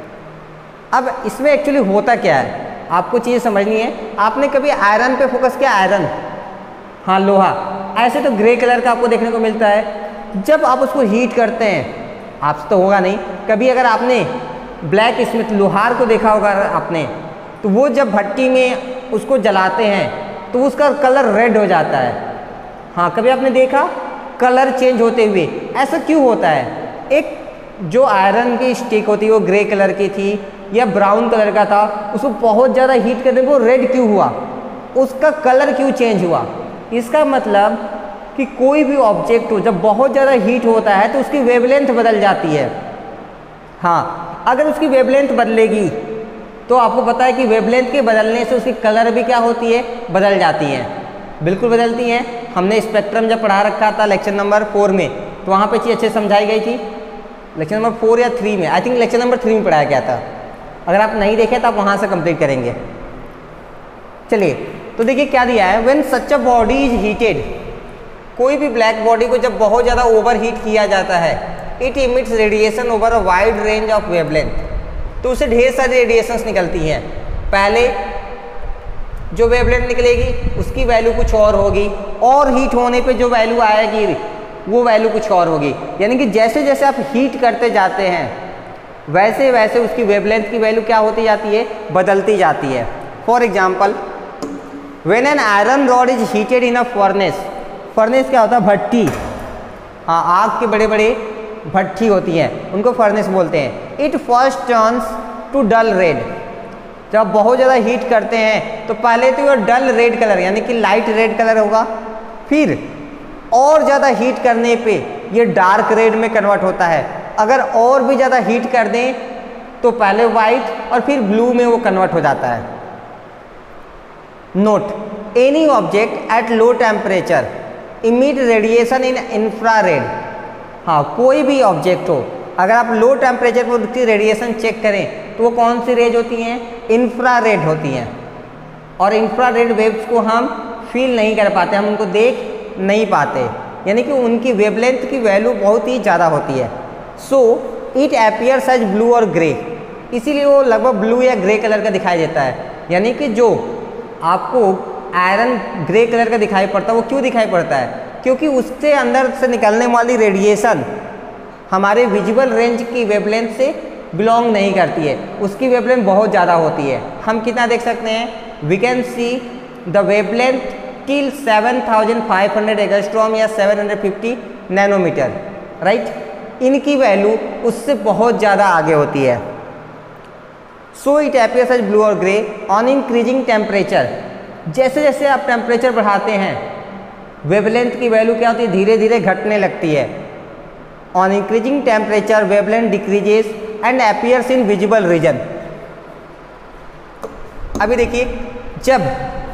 अब इसमें एक्चुअली होता क्या है, आपको चीज़ समझनी है। आपने कभी आयरन पे फोकस किया? आयरन, हाँ, लोहा, ऐसे तो ग्रे कलर का आपको देखने को मिलता है। जब आप उसको हीट करते हैं, आपसे तो होगा नहीं, कभी अगर आपने ब्लैक स्मिथ लोहार को देखा होगा आपने, तो वो जब भट्टी में उसको जलाते हैं तो उसका कलर रेड हो जाता है। हाँ, कभी आपने देखा कलर चेंज होते हुए? ऐसा क्यों होता है? एक जो आयरन की स्टिक होती है वो ग्रे कलर की थी या ब्राउन कलर का था, उसको बहुत ज़्यादा हीट करने पर वो रेड क्यों हुआ? उसका कलर क्यों चेंज हुआ? इसका मतलब कि कोई भी ऑब्जेक्ट हो, जब बहुत ज़्यादा हीट होता है तो उसकी वेवलेंथ बदल जाती है। हाँ, अगर उसकी वेवलेंथ बदलेगी तो आपको पता है कि वेवलेंथ के बदलने से उसकी कलर भी क्या होती है? बदल जाती है। बिल्कुल बदलती हैं। हमने स्पेक्ट्रम जब पढ़ा रखा था लेक्चर नंबर फोर में, तो वहाँ पे चीज़ अच्छे समझाई गई थी। लेक्चर नंबर फोर या थ्री में, I think lecture number three में पढ़ाया गया था। अगर आप नहीं देखें तो आप वहाँ से कंप्लीट करेंगे। चलिए, तो देखिए क्या दिया है, when such a body is heated कोई भी ब्लैक बॉडी को जब बहुत ज़्यादा ओवर हीट किया जाता है, it emits radiation over a wide range of wavelength, तो उससे ढेर सारी रेडिएशंस निकलती हैं। पहले जो वेवलेंथ निकलेगी उसकी वैल्यू कुछ और होगी, और हीट होने पे जो वैल्यू आएगी वो वैल्यू कुछ और होगी। यानी कि जैसे जैसे आप हीट करते जाते हैं वैसे वैसे उसकी वेवलेंथ की वैल्यू क्या होती जाती है, बदलती जाती है। For example, when an iron rod is heated in a furnace, furnace क्या होता है, भट्टी, हाँ आग के बड़े बड़े भट्टी होती हैं, उनको फर्नेस बोलते हैं। It first turns to dull red, जब बहुत ज़्यादा हीट करते हैं तो पहले तो ये डल रेड कलर यानी कि लाइट रेड कलर होगा, फिर और ज़्यादा हीट करने पे ये डार्क रेड में कन्वर्ट होता है। अगर और भी ज़्यादा हीट कर दें तो पहले वाइट और फिर ब्लू में वो कन्वर्ट हो जाता है। Note, any object at low temperature emit radiation in infrared. हाँ, कोई भी ऑब्जेक्ट हो, अगर आप लो टेम्परेचर पर उसकी रेडिएशन चेक करें तो वो कौन सी रेज होती हैं, इंफ्रारेड होती हैं। और इंफ्रारेड वेव्स को हम फील नहीं कर पाते, हम उनको देख नहीं पाते, यानी कि उनकी वेवलेंथ की वैल्यू बहुत ही ज़्यादा होती है। So it appears as blue और ग्रे, इसीलिए वो लगभग ब्लू या ग्रे कलर का दिखाई देता है। यानी कि जो आपको आयरन ग्रे कलर का दिखाई पड़ता है वो क्यों दिखाई पड़ता है, क्योंकि उससे अंदर से निकलने वाली रेडिएशन हमारे विजिबल रेंज की वेवलेंथ से बिलोंग नहीं करती है, उसकी वेवलेंथ बहुत ज़्यादा होती है। हम कितना देख सकते हैं, we can see the wavelength till seven thousand five hundred angstrom या seven hundred fifty nanometer, right. इनकी वैल्यू उससे बहुत ज़्यादा आगे होती है। So it appears as blue और ग्रे ऑन इंक्रीजिंग टेम्परेचर। जैसे जैसे आप टेम्परेचर बढ़ाते हैं वेवलेंथ की वैल्यू क्या होती है, धीरे धीरे घटने लगती है। On increasing temperature wavelength decreases and appears in visible region. अभी देखिए, जब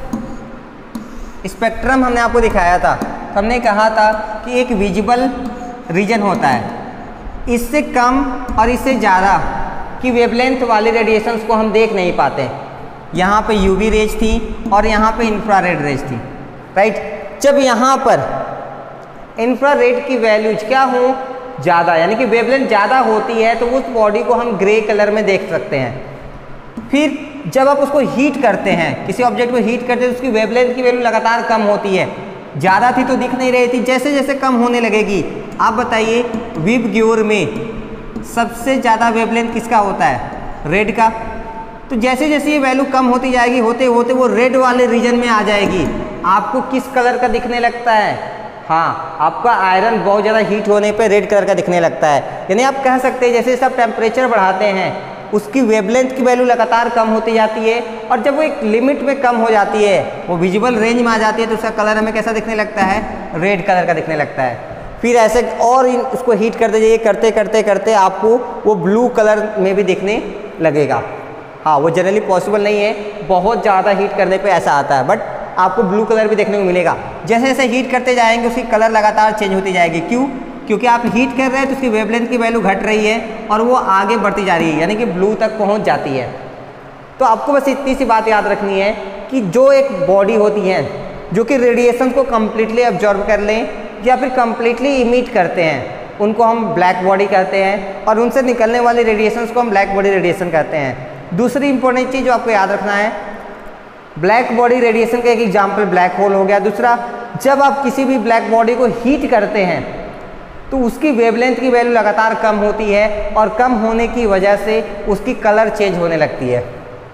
स्पेक्ट्रम हमने आपको दिखाया था, हमने कहा था कि एक विजिबल रीजन होता है, इससे कम और इससे ज़्यादा की वेवलेंथ वाले रेडिएशंस को हम देख नहीं पाते। यहाँ पे यूवी रेज थी और यहाँ पे इंफ्रारेड रेज थी, राइट। जब यहाँ पर इंफ्रारेड की वैल्यूज क्या हो, ज़्यादा, यानी कि वेवलेंथ ज़्यादा होती है तो उस बॉडी को हम ग्रे कलर में देख सकते हैं। फिर जब आप उसको हीट करते हैं, किसी ऑब्जेक्ट को हीट करते हैं तो उसकी वेवलेंथ की वैल्यू लगातार कम होती है। ज़्यादा थी तो दिख नहीं रही थी, जैसे जैसे कम होने लगेगी। आप बताइए, विबग्योर में सबसे ज़्यादा वेवलेंथ किसका होता है, रेड का। तो जैसे जैसे ये वैल्यू कम होती जाएगी, होते होते वो रेड वाले रीजन में आ जाएगी। आपको किस कलर का दिखने लगता है, हाँ, आपका आयरन बहुत ज़्यादा हीट होने पे रेड कलर का दिखने लगता है। यानी आप कह सकते हैं जैसे जैसे आप टेम्परेचर बढ़ाते हैं उसकी वेवलेंथ की वैल्यू लगातार कम होती जाती है, और जब वो एक लिमिट में कम हो जाती है, वो विजिबल रेंज में आ जाती है, तो उसका कलर हमें कैसा दिखने लगता है, रेड कलर का दिखने लगता है। फिर ऐसे और इन उसको हीट करते जाइए, करते करते करते आपको वो ब्लू कलर में भी दिखने लगेगा। हाँ, वो जनरली पॉसिबल नहीं है, बहुत ज़्यादा हीट करने पे ऐसा आता है, बट आपको ब्लू कलर भी देखने को मिलेगा। जैसे जैसे हीट करते जाएंगे उसकी कलर लगातार चेंज होती जाएगी। क्यों? क्योंकि आप हीट कर रहे हैं तो उसकी वेवलेंथ की वैल्यू घट रही है और वो आगे बढ़ती जा रही है, यानी कि ब्लू तक पहुंच जाती है। तो आपको बस इतनी सी बात याद रखनी है कि जो एक बॉडी होती है जो कि रेडिएशन को कम्प्लीटली ऑब्जर्व कर लें या फिर कम्प्लीटली इमिट करते हैं, उनको हम ब्लैक बॉडी कहते हैं, और उनसे निकलने वाली रेडिएशंस को हम ब्लैक बॉडी रेडिएशन कहते हैं। दूसरी इंपॉर्टेंट चीज़ जो आपको याद रखना है, ब्लैक बॉडी रेडिएशन का एक एग्जाम्पल ब्लैक होल हो गया। दूसरा, जब आप किसी भी ब्लैक बॉडी को हीट करते हैं तो उसकी वेवलेंथ की वैल्यू लगातार कम होती है, और कम होने की वजह से उसकी कलर चेंज होने लगती है।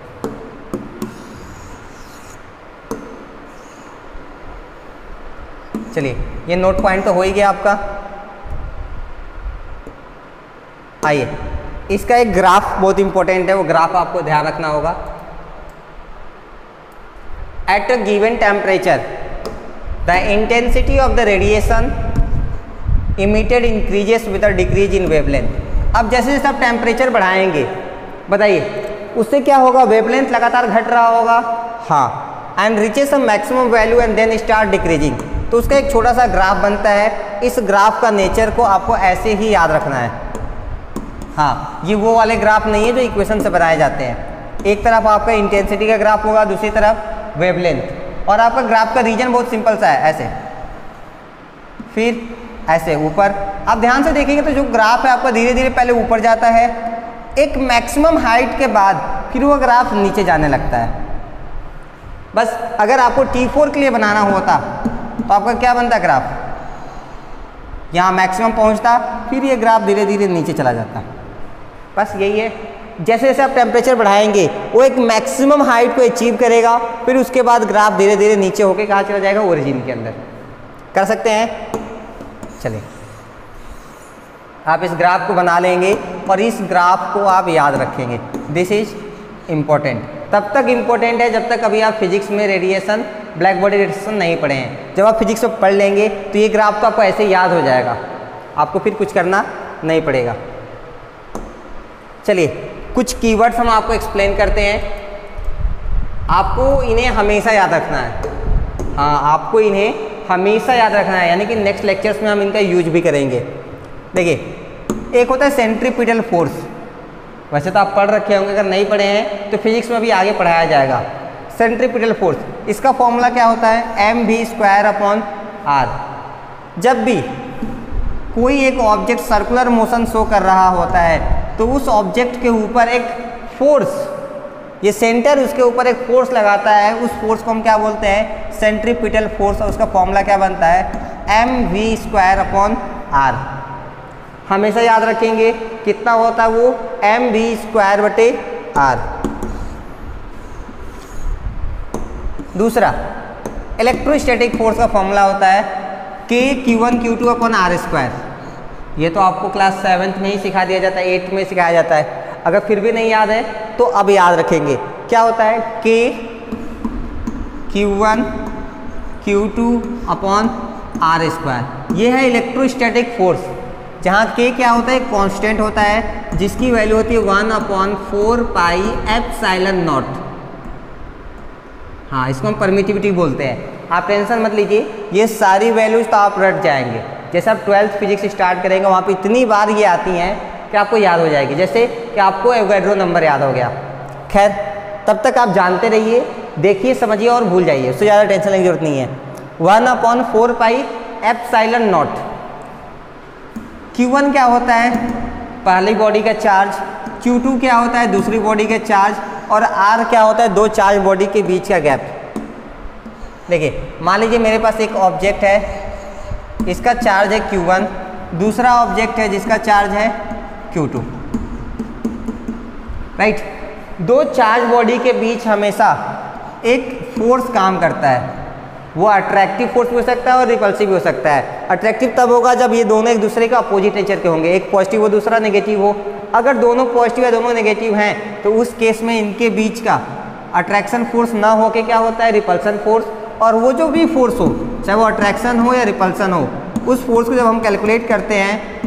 चलिए, ये नोट पॉइंट तो हो ही गया आपका। आइए, इसका एक ग्राफ बहुत इंपॉर्टेंट है, वो ग्राफ आपको ध्यान रखना होगा। At a given temperature the intensity of the radiation emitted increases with a decrease in wavelength. अब जैसे जैसे आप टेम्परेचर बढ़ाएंगे, बताइए उससे क्या होगा, वेवलेंथ लगातार घट रहा होगा, हाँ, and reaches a maximum value and then start decreasing. तो उसका एक छोटा सा ग्राफ बनता है। इस ग्राफ का नेचर को आपको ऐसे ही याद रखना है। हाँ, ये वो वाले ग्राफ नहीं है जो इक्वेशन से बनाए जाते हैं। एक तरफ आपका इंटेंसिटी का ग्राफ होगा, दूसरी तरफ वेवलेंथ, और आपका ग्राफ का रीजन बहुत सिंपल सा है, ऐसे फिर ऐसे ऊपर। आप ध्यान से देखेंगे तो जो ग्राफ है आपका धीरे धीरे पहले ऊपर जाता है, एक मैक्सिमम हाइट के बाद फिर वो ग्राफ नीचे जाने लगता है। बस अगर आपको टी फोर के लिए बनाना होता तो आपका क्या बनता ग्राफ, यहाँ मैक्सिमम पहुँचता, फिर ये ग्राफ धीरे धीरे नीचे चला जाता। बस यही है, जैसे जैसे आप टेम्परेचर बढ़ाएंगे वो एक मैक्सिमम हाइट को अचीव करेगा, फिर उसके बाद ग्राफ धीरे धीरे नीचे होके कहाँ चला जाएगा, ओरिजिन के अंदर। कर सकते हैं? चलिए आप इस ग्राफ को बना लेंगे और इस ग्राफ को आप याद रखेंगे। This is important. तब तक इम्पोर्टेंट है जब तक अभी आप फिजिक्स में रेडिएशन, ब्लैक बॉडी रेडिएशन नहीं पढ़े हैं। जब आप फिजिक्स में पढ़ लेंगे तो ये ग्राफ तो आपको ऐसे याद हो जाएगा, आपको फिर कुछ करना नहीं पड़ेगा। चलिए कुछ कीवर्ड्स हम आपको एक्सप्लेन करते हैं। आपको इन्हें हमेशा याद रखना है। हाँ, आपको इन्हें हमेशा याद रखना है, यानी कि नेक्स्ट लेक्चर्स में हम इनका यूज भी करेंगे। देखिए, एक होता है सेंट्रीपिटल फोर्स। वैसे तो आप पढ़ रखे होंगे, अगर नहीं पढ़े हैं तो फिजिक्स में भी आगे पढ़ाया जाएगा। सेंट्रीपिटल फोर्स, इसका फॉर्मूला क्या होता है, M V square upon R. जब भी कोई एक ऑब्जेक्ट सर्कुलर मोशन शो कर रहा होता है तो उस ऑब्जेक्ट के ऊपर एक फोर्स, ये सेंटर उसके ऊपर एक फोर्स लगाता है, उस फोर्स को हम क्या बोलते हैं, सेंट्रीपिटल फोर्स। और उसका फॉर्मूला क्या बनता है, M V square upon R. हमेशा याद रखेंगे कितना होता है वो, एम वी स्क्वायर बटे आर। दूसरा, इलेक्ट्रोस्टैटिक फोर्स का फॉर्मूला होता है K Q one Q two upon R square. ये तो आपको क्लास सेवन्थ में ही सिखा दिया जाता है, एट्थ में सिखाया जाता है। अगर फिर भी नहीं याद है तो अब याद रखेंगे। क्या होता है, K Q one Q two upon R square. ये है इलेक्ट्रोस्टैटिक फोर्स, जहाँ के क्या होता है, कांस्टेंट होता है जिसकी वैल्यू होती है one upon four pi epsilon naught. हाँ, इसको हम परमिटिविटी बोलते हैं। आप टेंशन मत लीजिए, ये सारी वैल्यूज तो आप रट जाएंगे। जैसे आप ट्वेल्थ फिजिक्स स्टार्ट करेंगे वहाँ पे इतनी बार ये आती हैं कि आपको याद हो जाएगी। जैसे कि आपको एवोगाड्रो नंबर याद हो गया। खैर, तब तक आप जानते रहिए, देखिए, समझिए और भूल जाइए, उससे ज़्यादा टेंशन लेने की जरूरत नहीं है। One upon four pi epsilon naught. Q one क्या होता है, पहली बॉडी का चार्ज। क्यू टू क्या होता है, दूसरी बॉडी का चार्ज। और आर क्या होता है, दो चार्ज बॉडी के बीच का गैप। देखिए, मान लीजिए मेरे पास एक ऑब्जेक्ट है, इसका चार्ज है क्यू वन, दूसरा ऑब्जेक्ट है जिसका चार्ज है क्यू टू। राइट, दो चार्ज बॉडी के बीच हमेशा एक फोर्स काम करता है। वो अट्रैक्टिव फोर्स भी हो सकता है और रिपल्सिव भी हो सकता है। अट्रैक्टिव तब होगा जब ये दोनों एक दूसरे के अपोजिट नेचर के होंगे, एक पॉजिटिव हो दूसरा नेगेटिव हो। अगर दोनों पॉजिटिव या दोनों नेगेटिव हैं तो उस केस में इनके बीच का अट्रैक्शन फोर्स ना होके क्या होता है, रिपल्सन फोर्स। और वो जो भी फोर्स हो, चाहे वो अट्रैक्शन हो या रिपल्सन हो, उस फोर्स को जब हम कैलकुलेट करते हैं,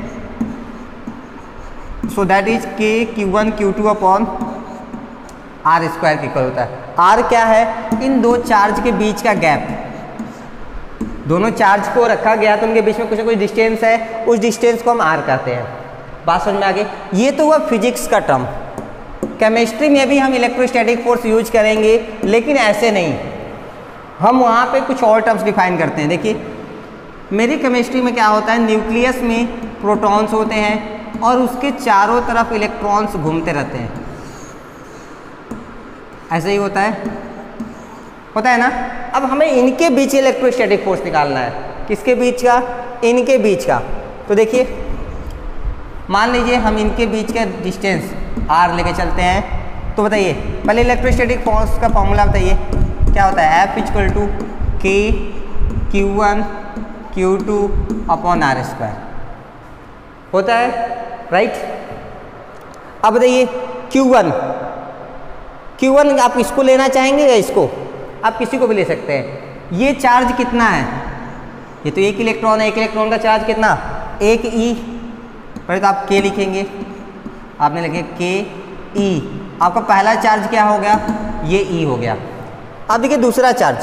so that is K Q one Q two upon R square के इक्वल होता है। आर क्या है, इन दो चार्ज के बीच का गैप। दोनों चार्ज को रखा गया तो उनके बीच में कुछ ना कुछ डिस्टेंस है, उस डिस्टेंस को हम आर कहते हैं। बात समझ में आ गई? ये तो हुआ फिजिक्स का टर्म। केमिस्ट्री में भी हम इलेक्ट्रोस्टैटिक फोर्स यूज करेंगे, लेकिन ऐसे नहीं, हम वहाँ पे कुछ और टर्म्स डिफाइन करते हैं। देखिए, मेरी केमिस्ट्री में क्या होता है, न्यूक्लियस में प्रोटॉन्स होते हैं और उसके चारों तरफ इलेक्ट्रॉन्स घूमते रहते हैं। ऐसे ही होता है, होता है ना। अब हमें इनके बीच इलेक्ट्रोस्टैटिक फोर्स निकालना है। किसके बीच का, इनके बीच का। तो देखिए, मान लीजिए हम इनके बीच का डिस्टेंस आर लेके चलते हैं। तो बताइए, पहले इलेक्ट्रोस्टैटिक फोर्स का फॉर्मूला बताइए, क्या होता है, F equal to K Q one Q two upon R square होता है, राइट। अब बताइए क्यू वन, क्यू वन आप इसको लेना चाहेंगे या इसको, आप किसी को भी ले सकते हैं। ये चार्ज कितना है, ये तो एक इलेक्ट्रॉन है, एक इलेक्ट्रॉन का चार्ज कितना, एक ई। पहले तो आप के लिखेंगे, आपने लिखे के ई, आपका पहला चार्ज क्या हो गया, ये ई हो गया। अब देखिए दूसरा चार्ज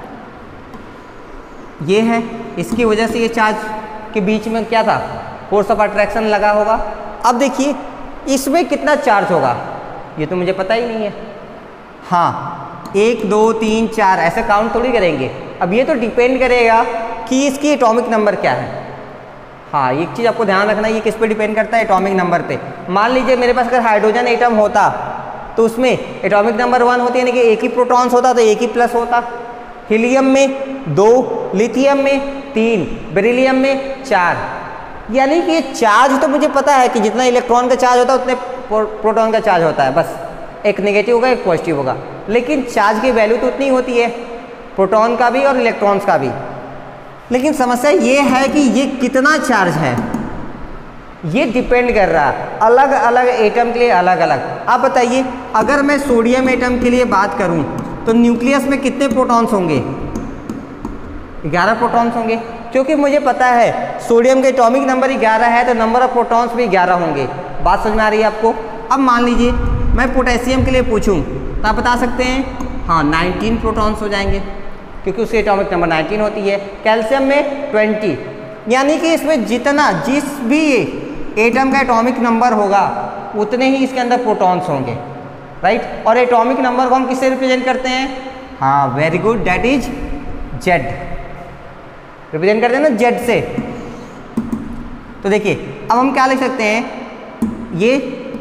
ये है, इसकी वजह से ये चार्ज के बीच में क्या था, फोर्स ऑफ अट्रैक्शन लगा होगा। अब देखिए इसमें कितना चार्ज होगा, ये तो मुझे पता ही नहीं है। हाँ, एक दो तीन चार ऐसे काउंट थोड़ी करेंगे। अब ये तो डिपेंड करेगा कि इसकी एटॉमिक नंबर क्या है। हाँ, एक चीज़ आपको ध्यान रखना है, ये किस पे डिपेंड करता है, एटॉमिक नंबर पे। मान लीजिए मेरे पास अगर हाइड्रोजन एटम होता तो उसमें एटॉमिक नंबर वन होती है, यानी कि एक ही प्रोटॉन्स होता तो एक ही प्लस होता। हीलियम में दो, लिथियम में तीन, बेरिलियम में चार। यानी कि चार्ज तो मुझे पता है कि जितना इलेक्ट्रॉन का चार्ज होता है उतने प्रोटॉन का चार्ज होता है, बस एक नेगेटिव होगा एक पॉजिटिव होगा। लेकिन चार्ज की वैल्यू तो उतनी होती है, प्रोटॉन का भी और इलेक्ट्रॉन्स का भी। लेकिन समस्या ये है कि ये कितना चार्ज है, ये डिपेंड कर रहा है अलग अलग एटम के लिए अलग अलग। आप बताइए, अगर मैं सोडियम एटम के लिए बात करूं तो न्यूक्लियस में कितने प्रोटॉन्स होंगे? ग्यारह प्रोटॉन्स होंगे, क्योंकि मुझे पता है सोडियम के एटॉमिक नंबर ग्यारह है तो नंबर ऑफ प्रोटॉन्स भी ग्यारह होंगे। बात समझ में आ रही है आपको? अब मान लीजिए मैं पोटेशियम के लिए पूछूं तो आप बता सकते हैं हाँ नाइनटीन प्रोटॉन्स हो जाएंगे, क्योंकि उसकी एटॉमिक नंबर नाइनटीन होती है। कैल्शियम में ट्वेंटी, यानी कि इसमें जितना जिस भी एटम का एटॉमिक नंबर होगा उतने ही इसके अंदर प्रोटॉन्स होंगे, राइट। और एटॉमिक नंबर को हम किससे रिप्रेजेंट करते हैं? हाँ, very good, that is Z. Represent करते हैं ना जेड से। तो देखिए अब हम क्या लिख सकते हैं, ये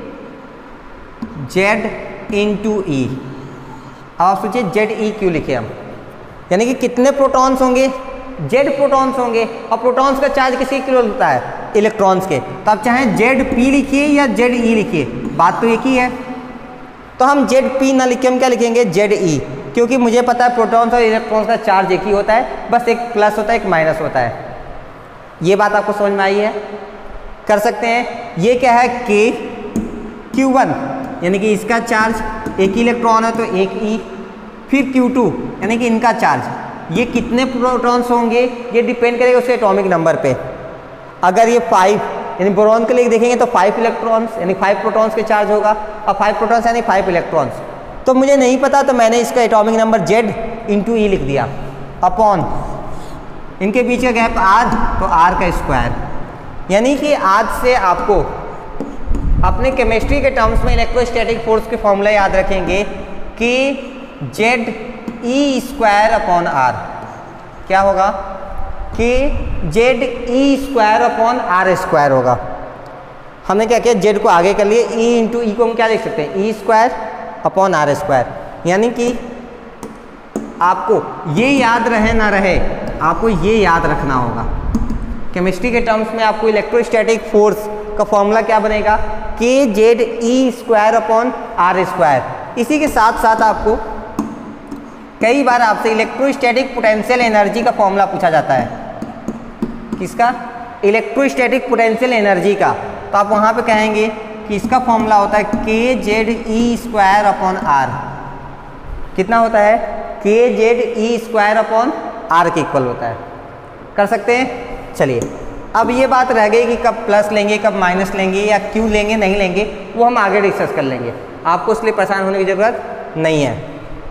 जेड इंटू ई। अब आप सोचिए जेड ई क्यों लिखे हम, यानी कि कितने प्रोटॉन्स होंगे? जेड प्रोटॉन्स होंगे। और प्रोटॉन्स का चार्ज किसके इक्वल होता है? इलेक्ट्रॉन्स के। तो आप चाहे जेड पी लिखिए या जेड ई लिखिए, बात तो एक ही है। तो हम जेड पी ना लिखे, हम क्या लिखेंगे? जेड ई, क्योंकि मुझे पता है प्रोटॉन्स और इलेक्ट्रॉन्स का चार्ज एक ही होता है, बस एक प्लस होता है एक माइनस होता है। ये बात आपको समझ में आई है? कर सकते हैं। ये क्या है? के क्यू वन, यानी कि इसका चार्ज एक ही इलेक्ट्रॉन है तो एक ई। फिर क्यू टू, यानी कि इनका चार्ज, ये कितने प्रोटॉन्स होंगे ये डिपेंड करेगा उसके एटॉमिक नंबर पे। अगर ये फाइव, यानी बोरॉन के लिए देखेंगे तो फाइव इलेक्ट्रॉन्स यानी फाइव प्रोटॉन्स के चार्ज होगा, और फाइव प्रोटॉन्स यानी फाइव इलेक्ट्रॉन्स। तो मुझे नहीं पता तो मैंने इसका atomic number Z into E लिख दिया, अपॉन इनके बीच का गैप आर, तो आर का स्क्वायर। यानी कि आज से आपको अपने केमिस्ट्री के टर्म्स में इलेक्ट्रोस्टैटिक फोर्स के फॉर्मूला याद रखेंगे कि Z E square upon R. क्या होगा? कि Z E square upon R square होगा। हमने क्या किया, जेड को आगे कर लिए, ई इंटू ई को हम क्या लिख सकते हैं? E square upon R square. यानी कि आपको ये याद रहे ना रहे, आपको ये याद रखना होगा। केमिस्ट्री के टर्म्स में आपको इलेक्ट्रोस्टैटिक फोर्स का फॉर्मूला क्या बनेगा? K Z E square upon R square. इसी के साथ साथ आपको कई बार आपसे इलेक्ट्रोस्टैटिक पोटेंशियल एनर्जी का फॉर्मूला पूछा जाता है। किसका? इलेक्ट्रोस्टैटिक पोटेंशियल एनर्जी का। तो आप वहाँ पे कहेंगे कि इसका फॉर्मूला होता है K Z E square upon R. कितना होता है? K Z E square upon R के इक्वल होता है। कर सकते हैं? चलिए, अब ये बात रह गई कि कब प्लस लेंगे कब माइनस लेंगे या क्यों लेंगे नहीं लेंगे, वो हम आगे डिस्कस कर लेंगे। आपको इसलिए परेशान होने की ज़रूरत नहीं है।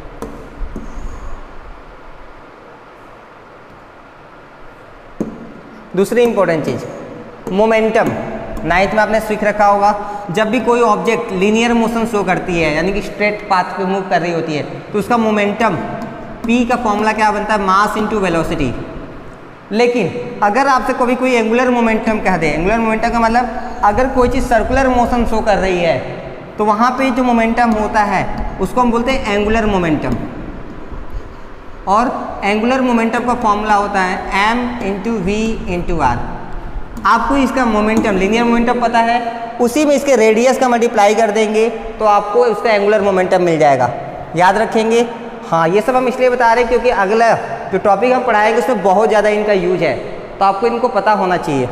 दूसरी इंपॉर्टेंट चीज़, मोमेंटम। नाइन्थ में आपने सीख रखा होगा, जब भी कोई ऑब्जेक्ट लीनियर मोशन शो करती है यानी कि स्ट्रेट पाथ पे मूव कर रही होती है तो उसका मोमेंटम p का फॉर्मूला क्या बनता है? Mass into velocity. लेकिन अगर आपसे कभी कोई एंगुलर मोमेंटम कह दे, एंगुलर मोमेंटम का मतलब अगर कोई चीज़ सर्कुलर मोशन शो कर रही है तो वहाँ पे जो मोमेंटम होता है उसको हम बोलते हैं एंगुलर मोमेंटम। और एंगुलर मोमेंटम का फॉर्मूला होता है m into V into R. आपको इसका मोमेंटम, लीनियर मोमेंटम पता है, उसी में इसके रेडियस का मल्टीप्लाई कर देंगे तो आपको इसका एंगुलर मोमेंटम मिल जाएगा। याद रखेंगे? हाँ, ये सब हम इसलिए बता रहे हैं क्योंकि अगला जो टॉपिक हम पढ़ाएंगे उसमें बहुत ज़्यादा इनका यूज है, तो आपको इनको पता होना चाहिए।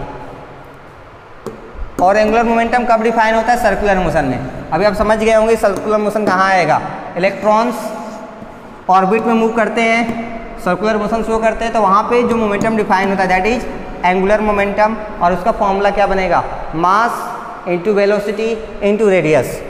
और एंगुलर मोमेंटम कब डिफाइन होता है? सर्कुलर मोशन में। अभी आप समझ गए होंगे सर्कुलर मोशन कहाँ आएगा। इलेक्ट्रॉन्स ऑर्बिट में मूव करते हैं, सर्कुलर मोशन शो करते हैं, तो वहाँ पे जो मोमेंटम डिफाइन होता है दैट इज एंगुलर मोमेंटम। और उसका फॉर्मूला क्या बनेगा? Mass into velocity into radius.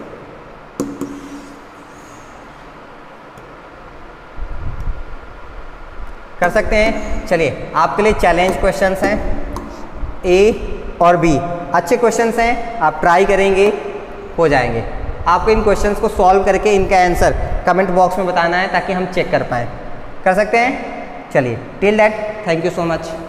कर सकते हैं? चलिए, आपके लिए चैलेंज क्वेश्चंस हैं ए और बी, अच्छे क्वेश्चंस हैं, आप ट्राई करेंगे हो जाएंगे। आपको इन क्वेश्चंस को सॉल्व करके इनका आंसर कमेंट बॉक्स में बताना है ताकि हम चेक कर पाएँ। कर सकते हैं? चलिए, till that thank you so much.